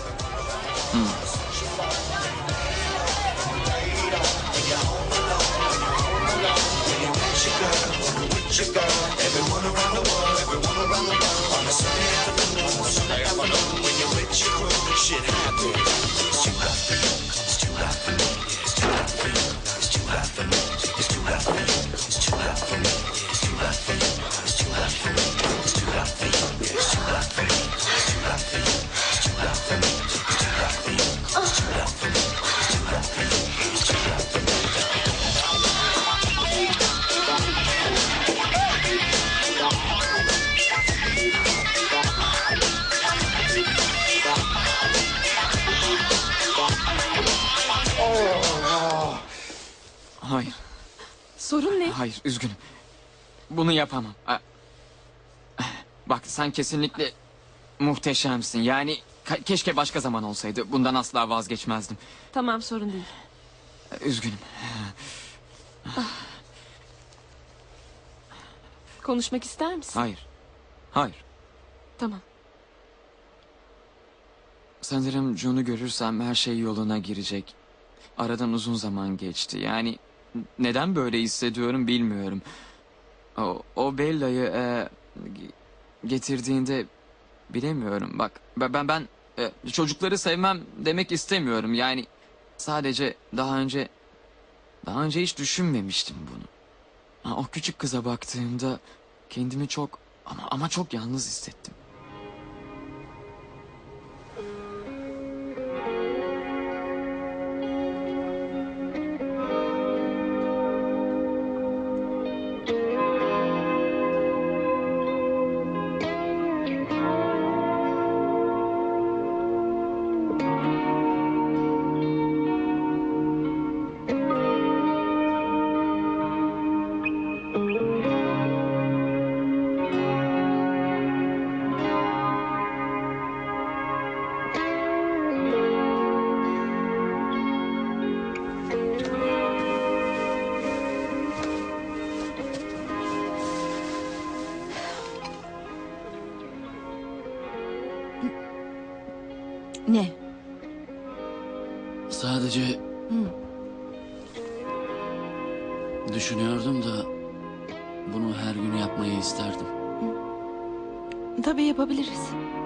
Hayır. Sorun ne? Hayır, üzgünüm. Bunu yapamam. Bak, sen kesinlikle muhteşemsin. Yani keşke başka zaman olsaydı. Bundan asla vazgeçmezdim. Tamam, sorun değil. Üzgünüm. Konuşmak ister misin? Hayır. Hayır. Tamam. Sanırım John'u görürsem her şey yoluna girecek. Aradan uzun zaman geçti. Yani neden böyle hissediyorum bilmiyorum. O Bella'yı getirdiğinde bilemiyorum. Bak ben çocukları sevmem demek istemiyorum. Yani sadece daha önce hiç düşünmemiştim bunu. O küçük kıza baktığımda kendimi çok ama çok yalnız hissettim. Ne? Sadece düşünüyordum da bunu her gün yapmayı isterdim. Tabii yapabiliriz.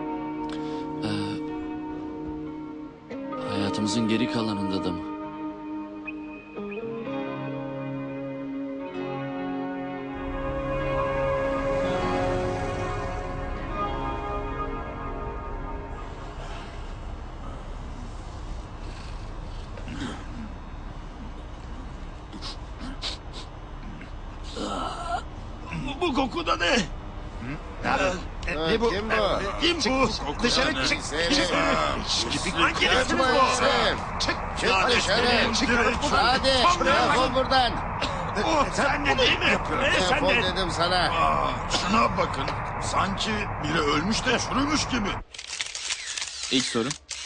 Hayatımızın geri kalanında da mı? Bu koku da ne? Ne bu? Kim bu? Kim bu? Dışarı çık. Hanginizsiniz bu? Çık dışarı. Hadi defol buradan. Sen de değil mi? Sen Defol de. dedim sana. Şuna bakın. Sanki biri ölmüş de çürümüş gibi. İlk soru.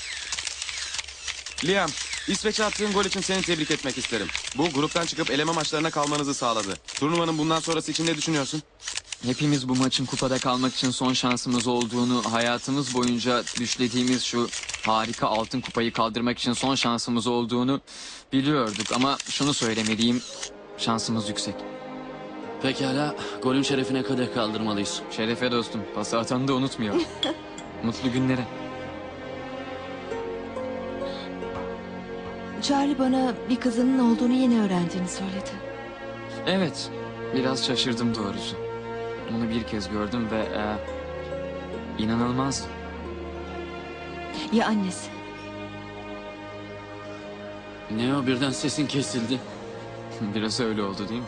Liam, İsveç'e attığın gol için seni tebrik etmek isterim. Bu gruptan çıkıp eleme maçlarına kalmanızı sağladı. Turnuvanın bundan sonrası için ne düşünüyorsun? Hepimiz bu maçın kupada kalmak için son şansımız olduğunu, hayatımız boyunca düşlediğimiz şu harika altın kupayı kaldırmak için son şansımız olduğunu biliyorduk. Ama şunu söylemeliyim, şansımız yüksek. Pekala, golün şerefine kadeh kaldırmalıyız. Şerefe dostum, pası atanı da unutmuyor. Mutlu günlere. Charlie bana bir kızının olduğunu yeni öğrendiğini söyledi. Evet, biraz şaşırdım doğrusu. Onu bir kez gördüm ve inanılmaz. Ya annesi? Ne o, birden sesin kesildi. Biraz öyle oldu değil mi?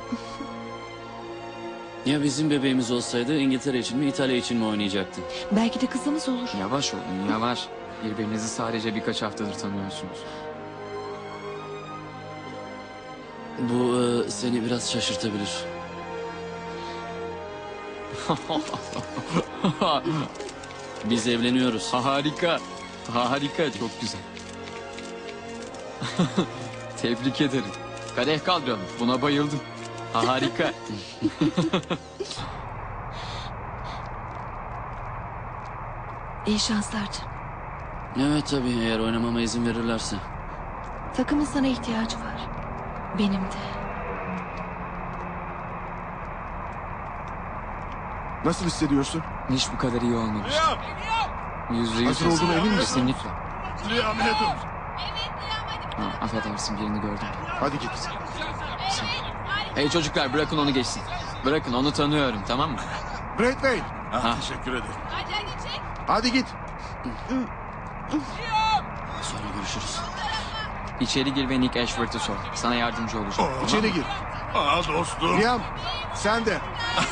Ya bizim bebeğimiz olsaydı İngiltere için mi İtalya için mi oynayacaktın? Belki de kızımız olur. Yavaş olun, yavaş. Birbirinizi sadece birkaç haftadır tanıyorsunuz. Bu seni biraz şaşırtabilir. Biz evleniyoruz. Harika. Harika, çok güzel. Tebrik ederim. Kadeh kaldıralım. Buna bayıldım. Harika. İyi şanslar canım. Evet tabii, eğer oynamama izin verirlerse. Takımın sana ihtiyacı var. Benim de. Nasıl hissediyorsun? Hiç bu kadar iyi olmamıştı. %100 Hazır olduğuna emin misin? Kesinlikle. Liam ne dur? Ha, affedersin, birini gördüm. Hadi git. Hey çocuklar, bırakın onu geçsin. Bırakın, onu tanıyorum, tamam mı? Bradway. Teşekkür ederim. Hadi git. Sonra görüşürüz. İçeri gir ve Nick Ashworth'u sor. Sana yardımcı olacağım. İçeri gir. Dostum. Liam, sen de.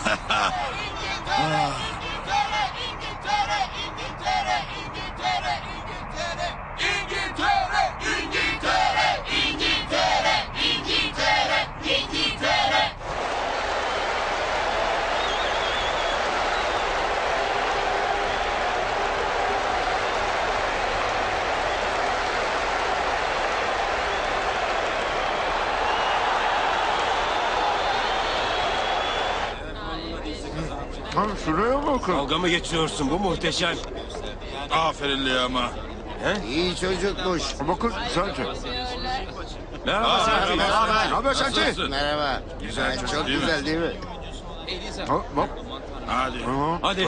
Şuraya bakın. Dalga mı geçiyorsun? Bu muhteşem. Aferin Liam'a. İyi çocukmuş. Bakın güzelce. Merhaba Santi. Ne haber Santi? Merhaba. Güzel çocuk Çok değil mi? güzel değil mi? Bak. Hadi. Hadi.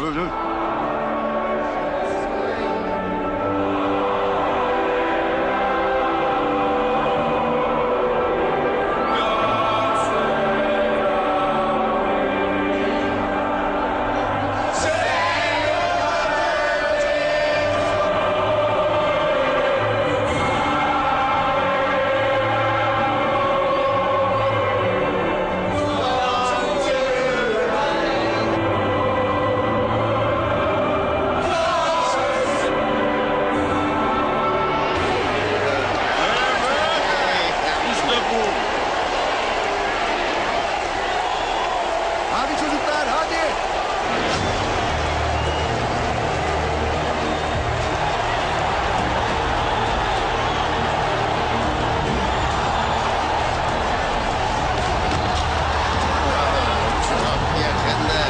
Hadi çocuklar hadi. Çok yakınlar.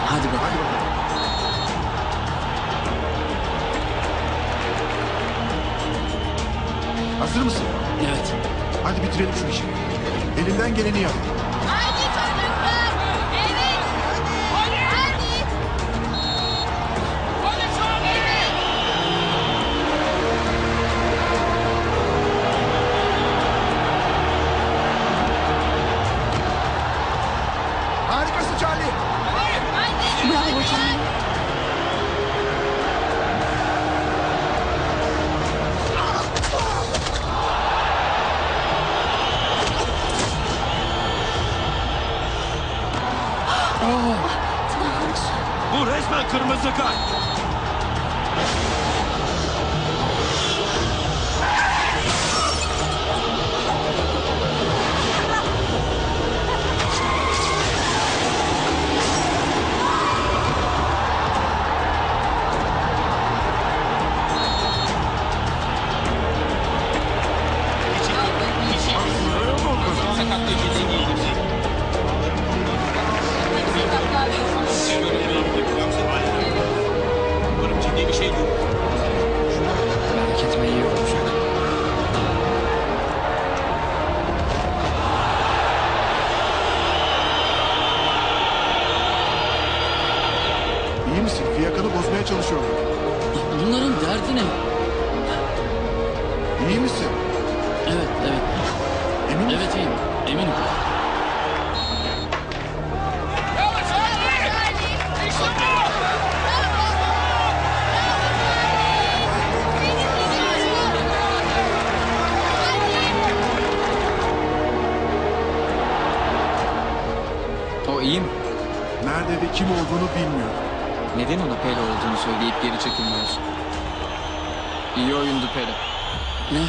Hadi bakalım. Hazır mısın? Evet. Hadi bitirelim şu işi. Elinden geleni yap. Haydi çocuklar. Evet. Hadi. Hadi. Hadi Charlie. Evet. Harikasın Charlie. Haydi. Bravo Charlie. Bu resmen kırmızı kart. Umarım ciddi bir şey değil. Merak etme, iyi olacak. İyi misin? Fiyakanı bozmaya çalışıyorlar. Bunların derdi ne? İyi misin? Evet, evet. Emin misin? Evet iyiyim. Eminim. O iyi mi? Nerede ve kim olduğunu bilmiyor. Neden ona Pele olduğunu söyleyip geri çekilmiyorsun? İyi oyundu Pele. Ne?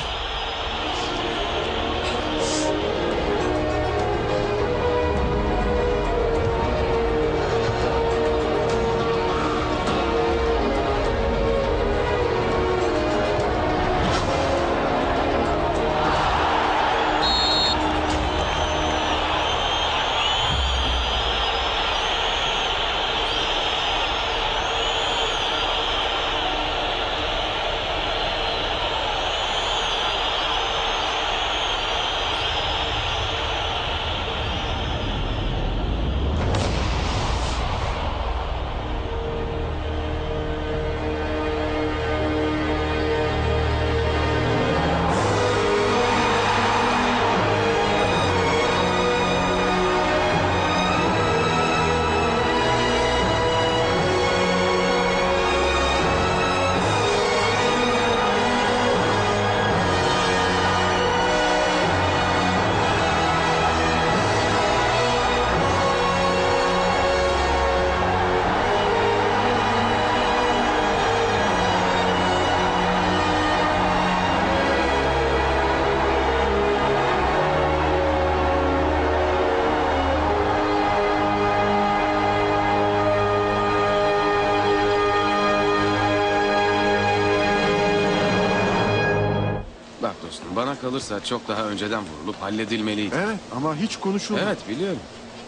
Bak dostum, bana kalırsa çok daha önceden vurulup halledilmeliydi. Evet ama hiç konuşulmadı. Evet, biliyorum.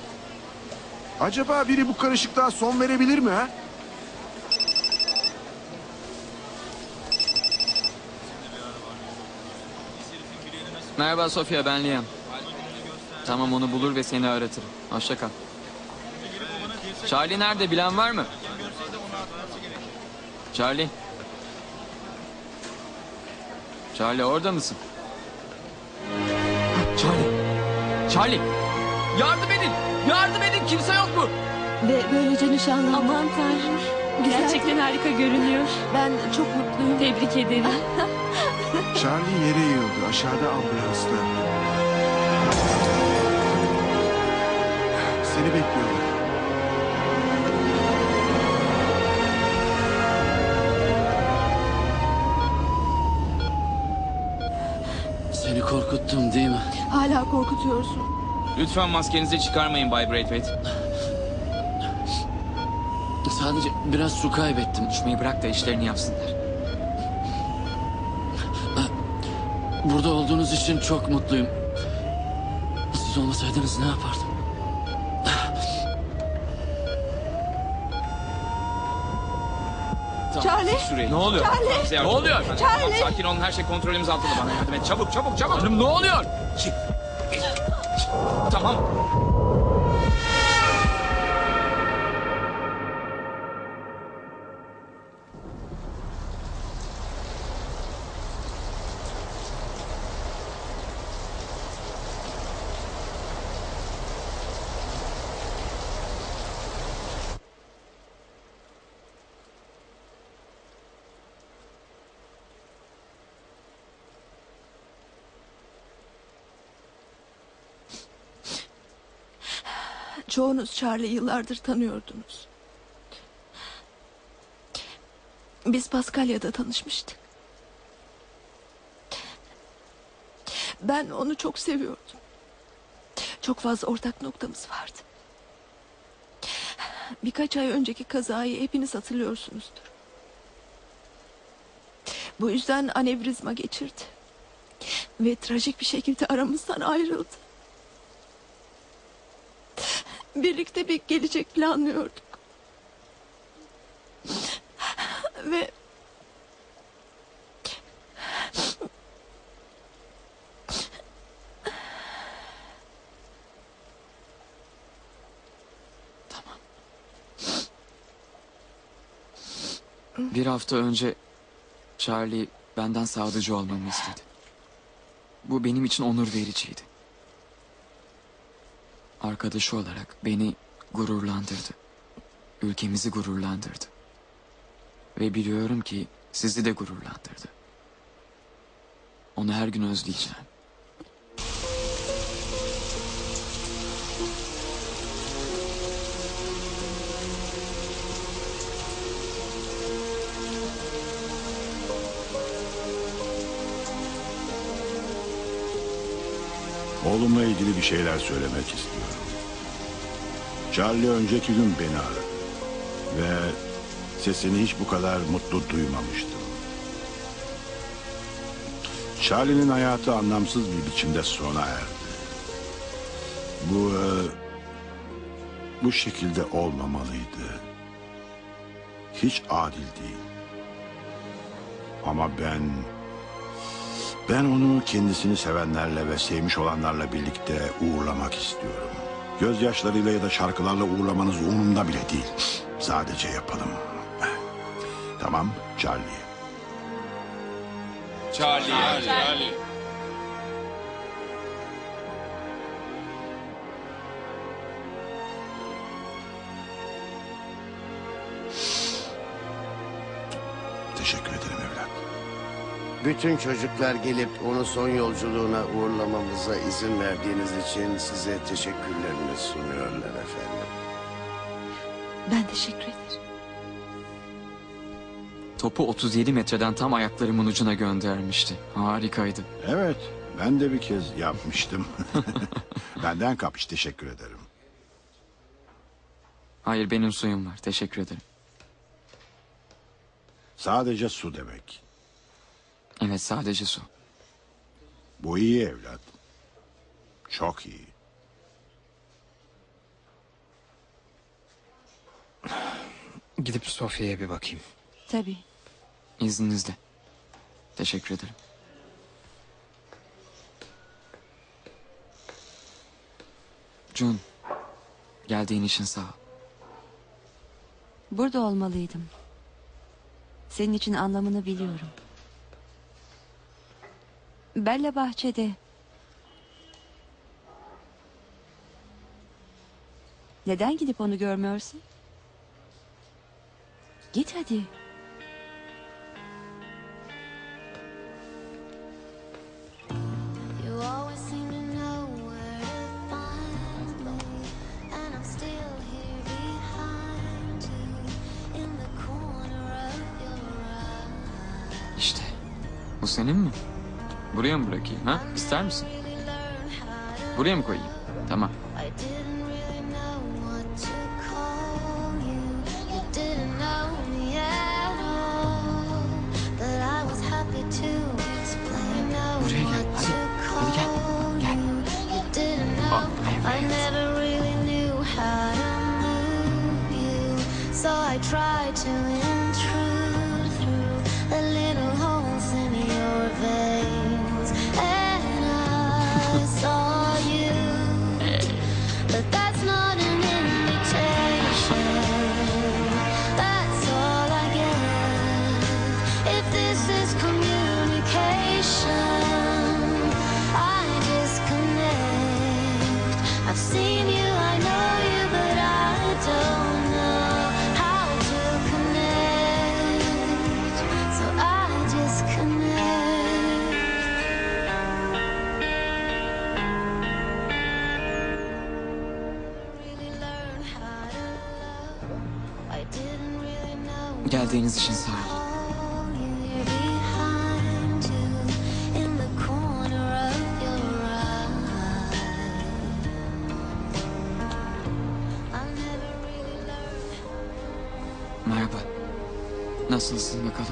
Acaba biri bu karışıklığa son verebilir mi ha? Merhaba Sofia, ben Liam. Tamam, onu bulur ve seni aratırım. Hoşça kal. Charlie nerede, bilen var mı? Charlie. Charlie, orada mısın? Charlie. Charlie. Yardım edin. Yardım edin. Kimse yok mu? Ve böylece nişanlandım. Aman tanrım. Gerçekten harika görünüyor. Ben çok mutluyum. Tebrik ederim. Charlie yere yığıldı. Aşağıda ambulansta. Seni bekliyorlar. Seni korkuttum değil mi? Hala korkutuyorsun. Lütfen maskenizi çıkarmayın Bay Braithwaite. Sadece biraz su kaybettim. Düşmeyi bırak da işlerini yapsınlar. Burada olduğunuz için çok mutluyum. Siz olmasaydınız ne yapardım? Tamam, Charlie. şuraya. Ne oluyor? Charlie. Size yardım Ne oluyor? edin. Charlie. Tamam, sakin olun, her şey kontrolümüz altında. Bana yardım et. Çabuk, çabuk, çabuk. Tanrım, ne oluyor? Tamam. Çoğunuz Charlie'yi yıllardır tanıyordunuz. Biz Paskalya'da tanışmıştık. Ben onu çok seviyordum. Çok fazla ortak noktamız vardı. Birkaç ay önceki kazayı hepiniz hatırlıyorsunuzdur. Bu yüzden anevrizma geçirdi. Ve trajik bir şekilde aramızdan ayrıldı. Birlikte bir gelecek planlıyorduk. Ve Bir hafta önce Charlie benden sadıcı olmamı istedi. Bu benim için onur vericiydi. Arkadaşı olarak beni gururlandırdı. Ülkemizi gururlandırdı. Ve biliyorum ki sizi de gururlandırdı. Onu her gün özleyeceğim. Oğlumla ilgili bir şeyler söylemek istiyorum. Charlie önceki gün beni aradı. Ve sesini hiç bu kadar mutlu duymamıştım. Charlie'nin hayatı anlamsız bir biçimde sona erdi. Bu şekilde olmamalıydı. Hiç adil değil. Ama ben onu kendisini sevenlerle ve sevmiş olanlarla birlikte uğurlamak istiyorum. Gözyaşlarıyla ya da şarkılarla uğurlamanız umurumda bile değil. Sadece yapalım. Tamam, Charlie. Charlie. Teşekkür ederim evlat. Bütün çocuklar gelip onu son yolculuğuna uğurlamamıza izin verdiğiniz için size teşekkürlerimi sunuyorlar efendim. ben teşekkür ederim. Topu 37 metreden tam ayaklarımın ucuna göndermişti. Harikaydı. Evet, ben de bir kez yapmıştım. Benden kapış, teşekkür ederim. Hayır, benim suyum var. Teşekkür ederim. Sadece su demek. Evet, sadece su. Bu iyi evlat. Çok iyi. Gidip Sofya'ya bir bakayım. Tabii. İzninizle. Teşekkür ederim. June, geldiğin için sağ ol. Burada olmalıydım. Senin için anlamını biliyorum. Bella bahçede. Neden gidip onu görmüyorsun? Git hadi. You always seem to know where to find me, and I'm still here behind you, in the corner of your eye. İşte. Bu senin mi? Buraya mı bırakayım ha? İster misin? Buraya mı koyayım? Tamam. I didn't really know what to call you. You didn't know me at all, but I was happy to explain. Buraya gel. Hadi. Hadi gel. Gel. You didn't know I never really knew how to move you, so I tried to intrude. seen you, I know you, but I don't know how to connect. So I disconnect. Really learn how to love. I didn't really know. Geldiğiniz için sağ olun. Behind you, in the corner of your eye, I never really learned. Merhaba. Nasılsın bakalım?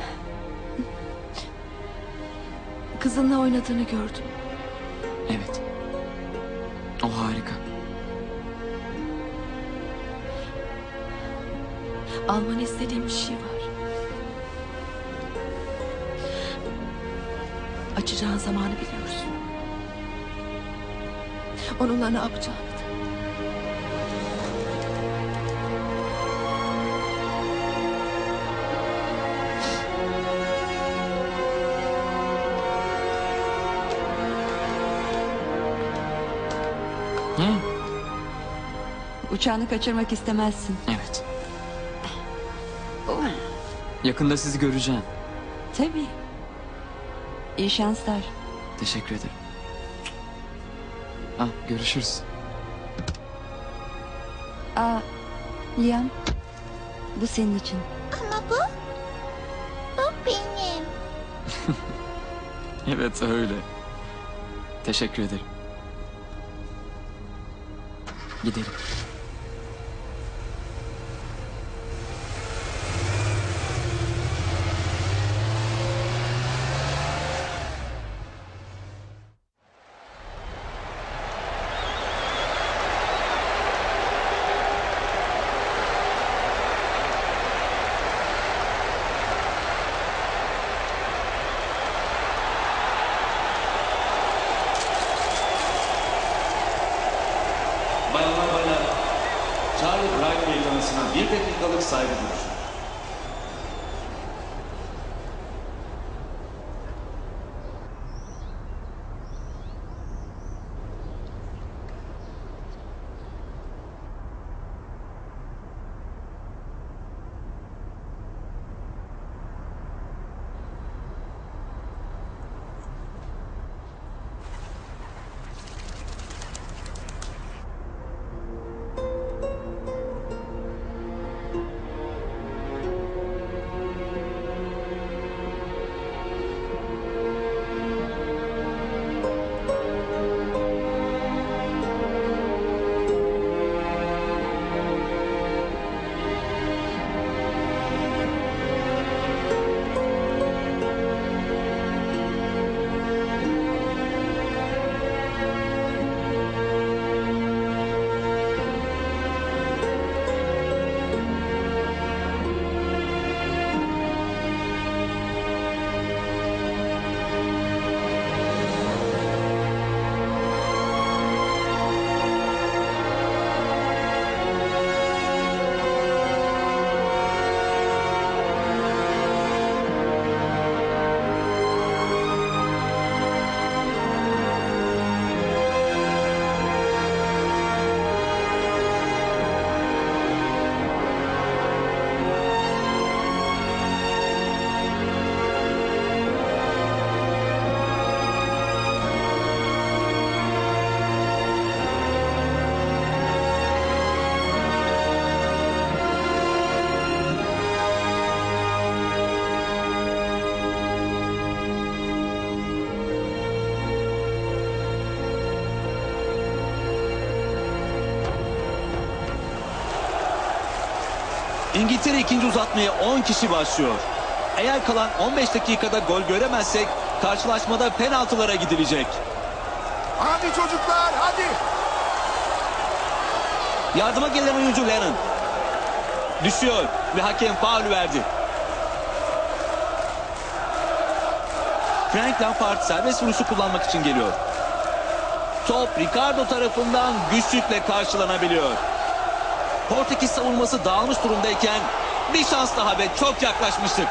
Kızınla oynadığını gördüm. Evet. O harika. Almanı istediğim bir şey var. Açacağın zamanı biliyorsun. Onunla ne yapacağını da. Uçağını kaçırmak istemezsin. Evet. Yakında sizi göreceğim. Tabii. İyi şanslar. Teşekkür ederim. Görüşürüz. Liam, bu senin için. Ama bu benim. Evet öyle. Teşekkür ederim. Gidelim. Bayanlar baylar, Charlie Bright meydanısına 1 dakikalık saygı duruşu. İngiltere ikinci uzatmaya 10 kişi başlıyor. Eğer kalan 15 dakikada gol göremezsek karşılaşmada penaltılara gidilecek. Hadi çocuklar hadi. Yardıma gelen oyuncu Lennon düşüyor ve hakem faul verdi. Frank Lampard serbest vuruşu kullanmak için geliyor. Top Ricardo tarafından güçlükle karşılanabiliyor. Portekiz savunması dağılmış durumdayken bir şans daha ve çok yaklaşmıştık.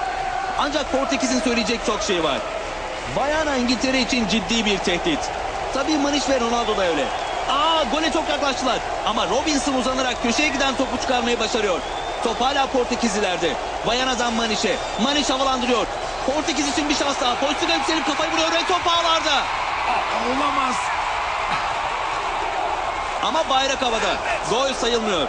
Ancak Portekiz'in söyleyecek çok şey var. Bayana İngiltere için ciddi bir tehdit. Tabii Maniş ve Ronaldo da öyle. Gole çok yaklaştılar. Ama Robinson uzanarak köşeye giden topu çıkarmayı başarıyor. Top hala Portekizlilerde. Bayana'dan Maniş'e. Maniş havalandırıyor. Portekiz için bir şans daha. Postiga yükselip kafayı vuruyor ve top ağlarda. Olamaz. Ama bayrak havada. Gol sayılmıyor.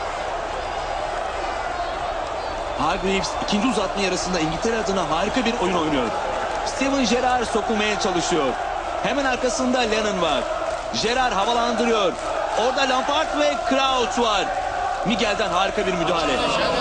Hargreaves ikinci uzatma yarısında İngiltere adına harika bir oyun oynuyor. Steven Gerrard sokulmaya çalışıyor. Hemen arkasında Lennon var. Gerrard havalandırıyor. Orada Lampard ve Crouch var. Miguel'den harika bir müdahale.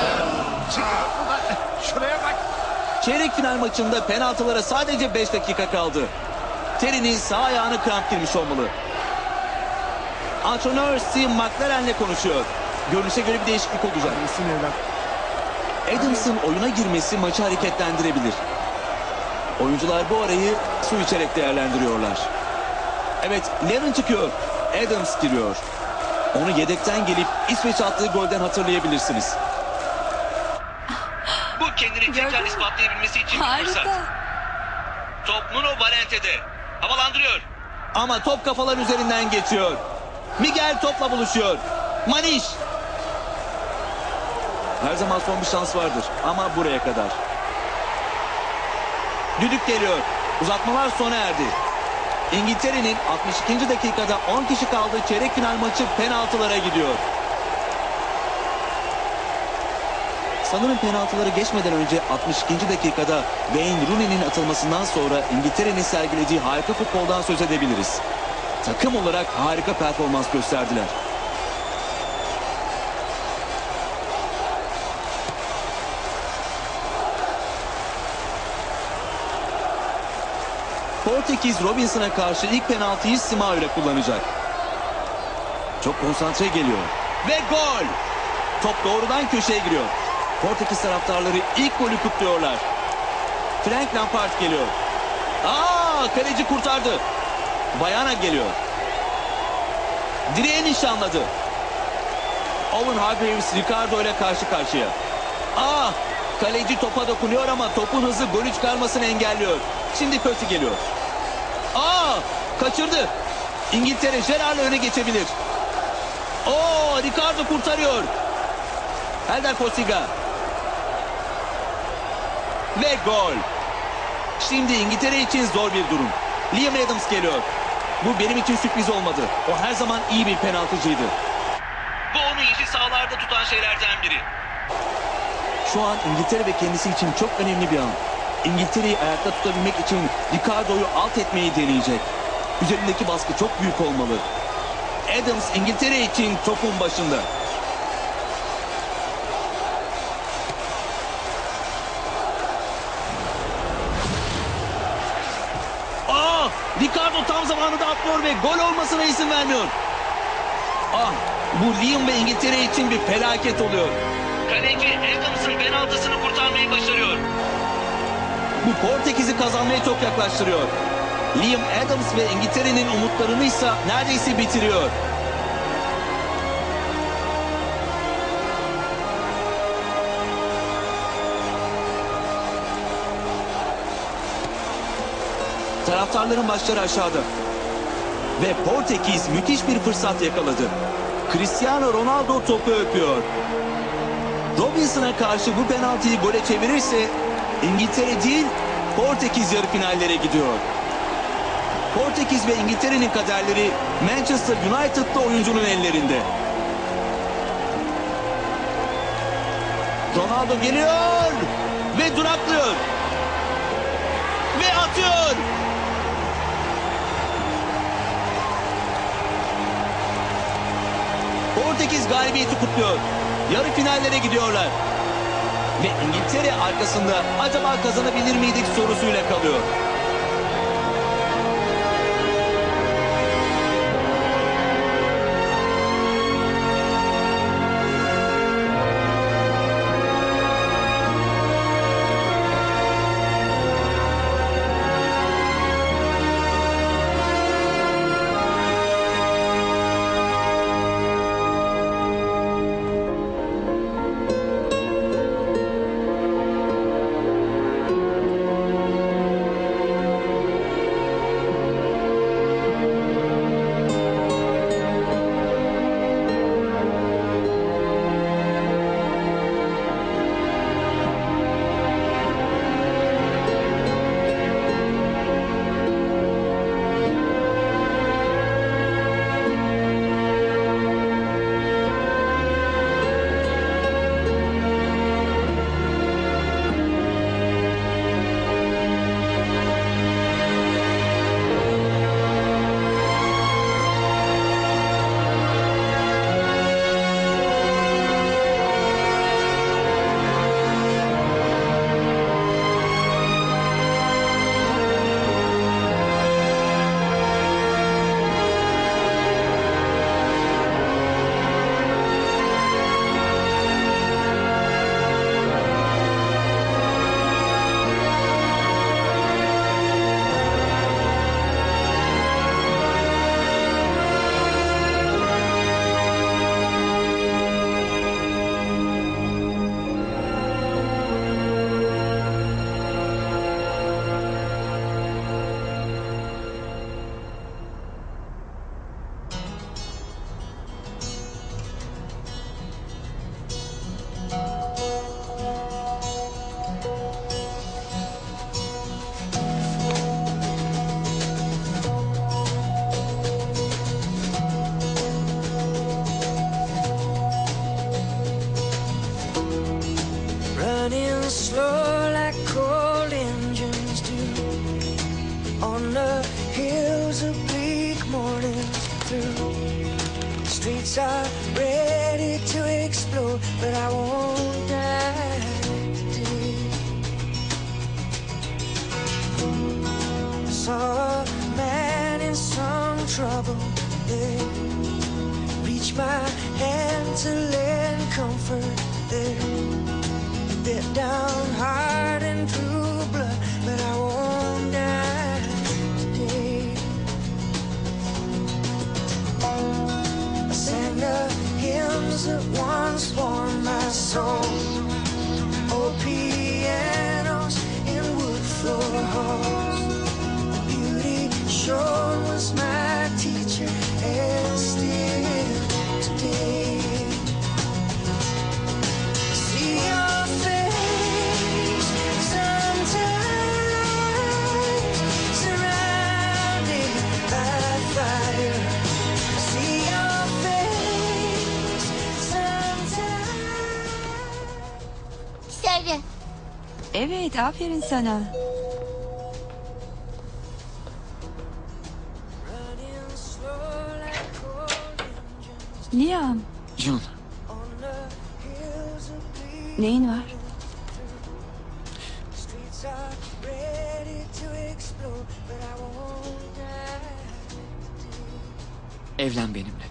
Şuraya bak. Çeyrek final maçında penaltılara sadece 5 dakika kaldı. Terry'nin sağ ayağına kramp girmiş olmalı. Antrenör Steve McLaren'le konuşuyor. Görünüşe göre bir değişiklik olacak. Adams'ın oyuna girmesi maçı hareketlendirebilir. Oyuncular bu arayı su içerek değerlendiriyorlar. Evet, Lennon çıkıyor. Adams giriyor. Onu yedekten gelip İsveç attığı golden hatırlayabilirsiniz. Bu kendini tekrar ispatlayabilmesi için bir fırsat. Top Nuno Valente'de. Havalandırıyor. Ama top kafalar üzerinden geçiyor. Miguel topla buluşuyor. Maniş. Her zaman son bir şans vardır ama buraya kadar. Düdük geliyor. Uzatmalar sona erdi. İngiltere'nin 62. dakikada 10 kişi kaldığı çeyrek final maçı penaltılara gidiyor. Sanırım penaltıları geçmeden önce 62. dakikada Wayne Rooney'nin atılmasından sonra İngiltere'nin sergilediği harika futboldan söz edebiliriz. Takım olarak harika performans gösterdiler. Portekiz Robinson'a karşı ilk penaltıyı Simao ile kullanacak. Çok konsantre geliyor. Ve gol! Top doğrudan köşeye giriyor. Portekiz taraftarları ilk golü kutluyorlar. Frank Lampard geliyor. Kaleci kurtardı. Bayana geliyor. Direğe nişanladı. Owen Hargreaves Ricardo ile karşı karşıya. Kaleci topa dokunuyor ama topun hızı golü çıkarmasını engelliyor. Şimdi Percy geliyor. Kaçırdı. İngiltere Gerrard'la öne geçebilir. Ricardo kurtarıyor. Helder Postiga. Ve gol. Şimdi İngiltere için zor bir durum. Liam Adams geliyor. Bu benim için sürpriz olmadı. O her zaman iyi bir penaltıcıydı. Bu onu yeşil sahalarda tutan şeylerden biri. Şu an İngiltere ve kendisi için çok önemli bir an. İngiltere'yi ayakta tutabilmek için Ricardo'yu alt etmeyi deneyecek. Üzerindeki baskı çok büyük olmalı. Adams İngiltere için topun başında. Ricardo tam zamanında atlıyor ve gol olmasına izin vermiyor. Bu Liam ve İngiltere için bir felaket oluyor. Kaleci Adams'ın penaltısını kurtarmayı başarıyor. Bu Portekiz'i kazanmaya çok yaklaştırıyor. Liam Adams ve İngiltere'nin umutlarını ise neredeyse bitiriyor. Taraftarların başları aşağıda. Ve Portekiz müthiş bir fırsat yakaladı. Cristiano Ronaldo topu öpüyor. Robinson'a karşı bu penaltıyı gole çevirirse İngiltere değil Portekiz yarı finallere gidiyor. Portekiz ve İngiltere'nin kaderleri Manchester United'lı oyuncunun ellerinde. Ronaldo geliyor ve duraklıyor. Ve atıyor. Portekiz galibiyeti kutluyor. Yarı finallere gidiyorlar. Ve İngiltere arkasında acaba kazanabilir miydik sorusuyla kalıyor. through. Streets are ready to explode, but I won't die today. I saw a man in some trouble there. Reach my hand to lend comfort there. Bit down hard and drew blood, but I won't die today. I sang the hymns that once warmed my soul. Old pianos in wood floor halls. Beauty shone was my teacher, and still today. See your face sometimes, surrounded by fire. See your face sometimes. Sarı. Evet, aferin sana. Liam, June, neyin var? Streets are ready to explode, but I won't die. evlen benimle.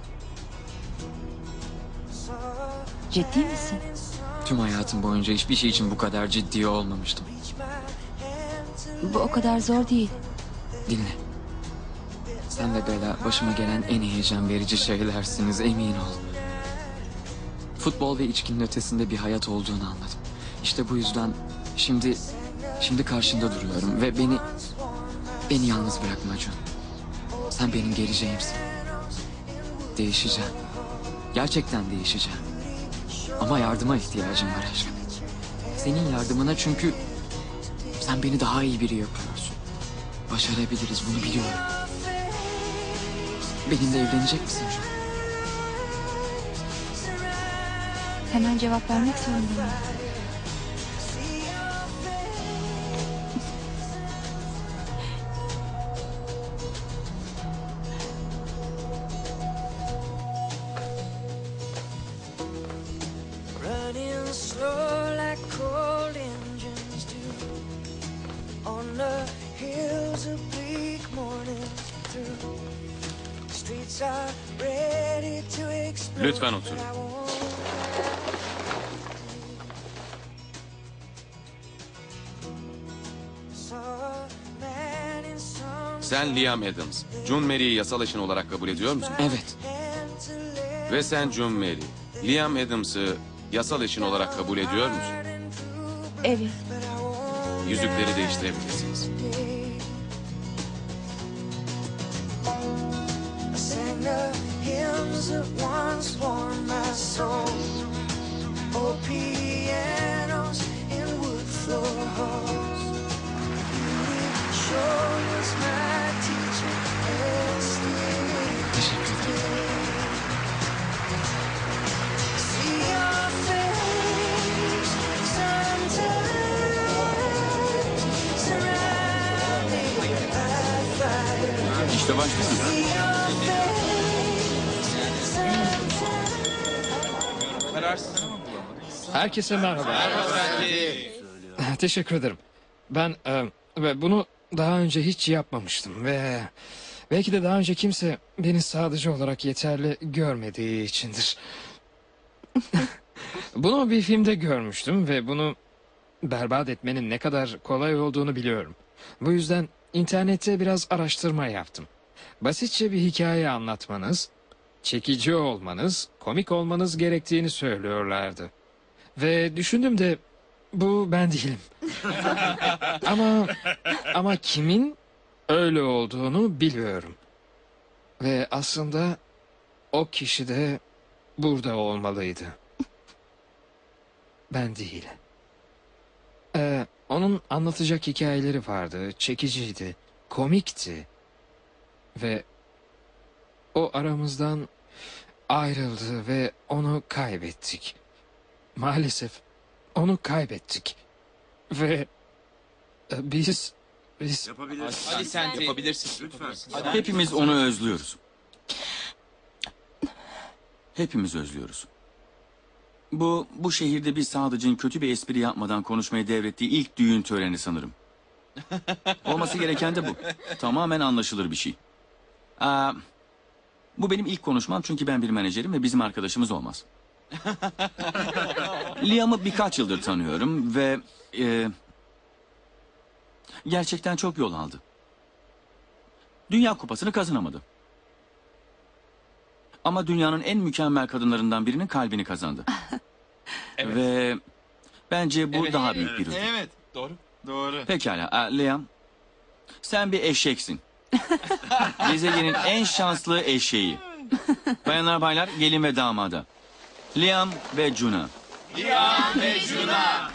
Ciddi misin? Tüm hayatım boyunca hiçbir şey için bu kadar ciddi olmamıştım. Bu o kadar zor değil. Dinle. Sen ve Bella başıma gelen en heyecan verici şeylersiniz, emin ol. Futbol ve içkinin ötesinde bir hayat olduğunu anladım. İşte bu yüzden şimdi karşında duruyorum ve beni yalnız bırakma John. Sen benim geleceğimsin. Değişeceğim. Gerçekten değişeceğim. Ama yardıma ihtiyacım var aşkım. Senin yardımına, çünkü sen beni daha iyi biri yapıyorsun. Başarabiliriz, bunu biliyorum. Benimle evlenecek misin John? Hemen cevap vermek zorundayım. Running slow like cold engines do. On the hills of bleak morning through. Streets are ready to explode. Lütfen oturun. Sen Liam Adams, June Mary'i yasal eşin olarak kabul ediyor musun? Evet. Ve sen June Mary, Liam Adams'ı yasal eşin olarak kabul ediyor musun? Evet. Yüzükleri değiştirebilirsiniz. I sang the hymns that once warmed my soul. Old pianos in wood floor halls. Beauty sure was my teacher, and still today. See your face sometimes, surrounded by fire. İşte başlıyoruz. See your face Herkese merhaba. Teşekkür ederim. Ben ve bunu daha önce hiç yapmamıştım ve belki de daha önce kimse beni sadıcı olarak yeterli görmediği içindir. Bunu bir filmde görmüştüm ve bunu berbat etmenin ne kadar kolay olduğunu biliyorum. Bu yüzden internette biraz araştırma yaptım. Basitçe bir hikaye anlatmanız, çekici olmanız, komik olmanız gerektiğini söylüyorlardı. Ve düşündüm de bu ben değilim. ama kimin öyle olduğunu biliyorum. Ve aslında o kişi de burada olmalıydı. Ben değil. Onun anlatacak hikayeleri vardı, çekiciydi, komikti. Ve o aramızdan ayrıldı ve onu kaybettik. Maalesef onu kaybettik. Ve biz... Yapabilirsin. Hadi sen yapabilirsin. Lütfen. Hepimiz onu özlüyoruz. Hepimiz özlüyoruz. Bu şehirde bir sadıcın kötü bir espri yapmadan konuşmayı devrettiği ilk düğün töreni sanırım. Olması gereken de bu. Tamamen anlaşılır bir şey. Bu benim ilk konuşmam çünkü ben bir menajerim ve bizim arkadaşımız olmaz. Liam'ı birkaç yıldır tanıyorum ve gerçekten çok yol aldı. Dünya Kupası'nı kazanamadı. Ama dünyanın en mükemmel kadınlarından birinin kalbini kazandı. Evet. Ve bence bu daha büyük bir ödül. Evet, doğru. Doğru. Pekala, Liam. Sen bir eşeksin. Gezegenin en şanslı eşeği. Bayanlar baylar, gelin ve damada. Liam ve Juna. Liam ve Juna.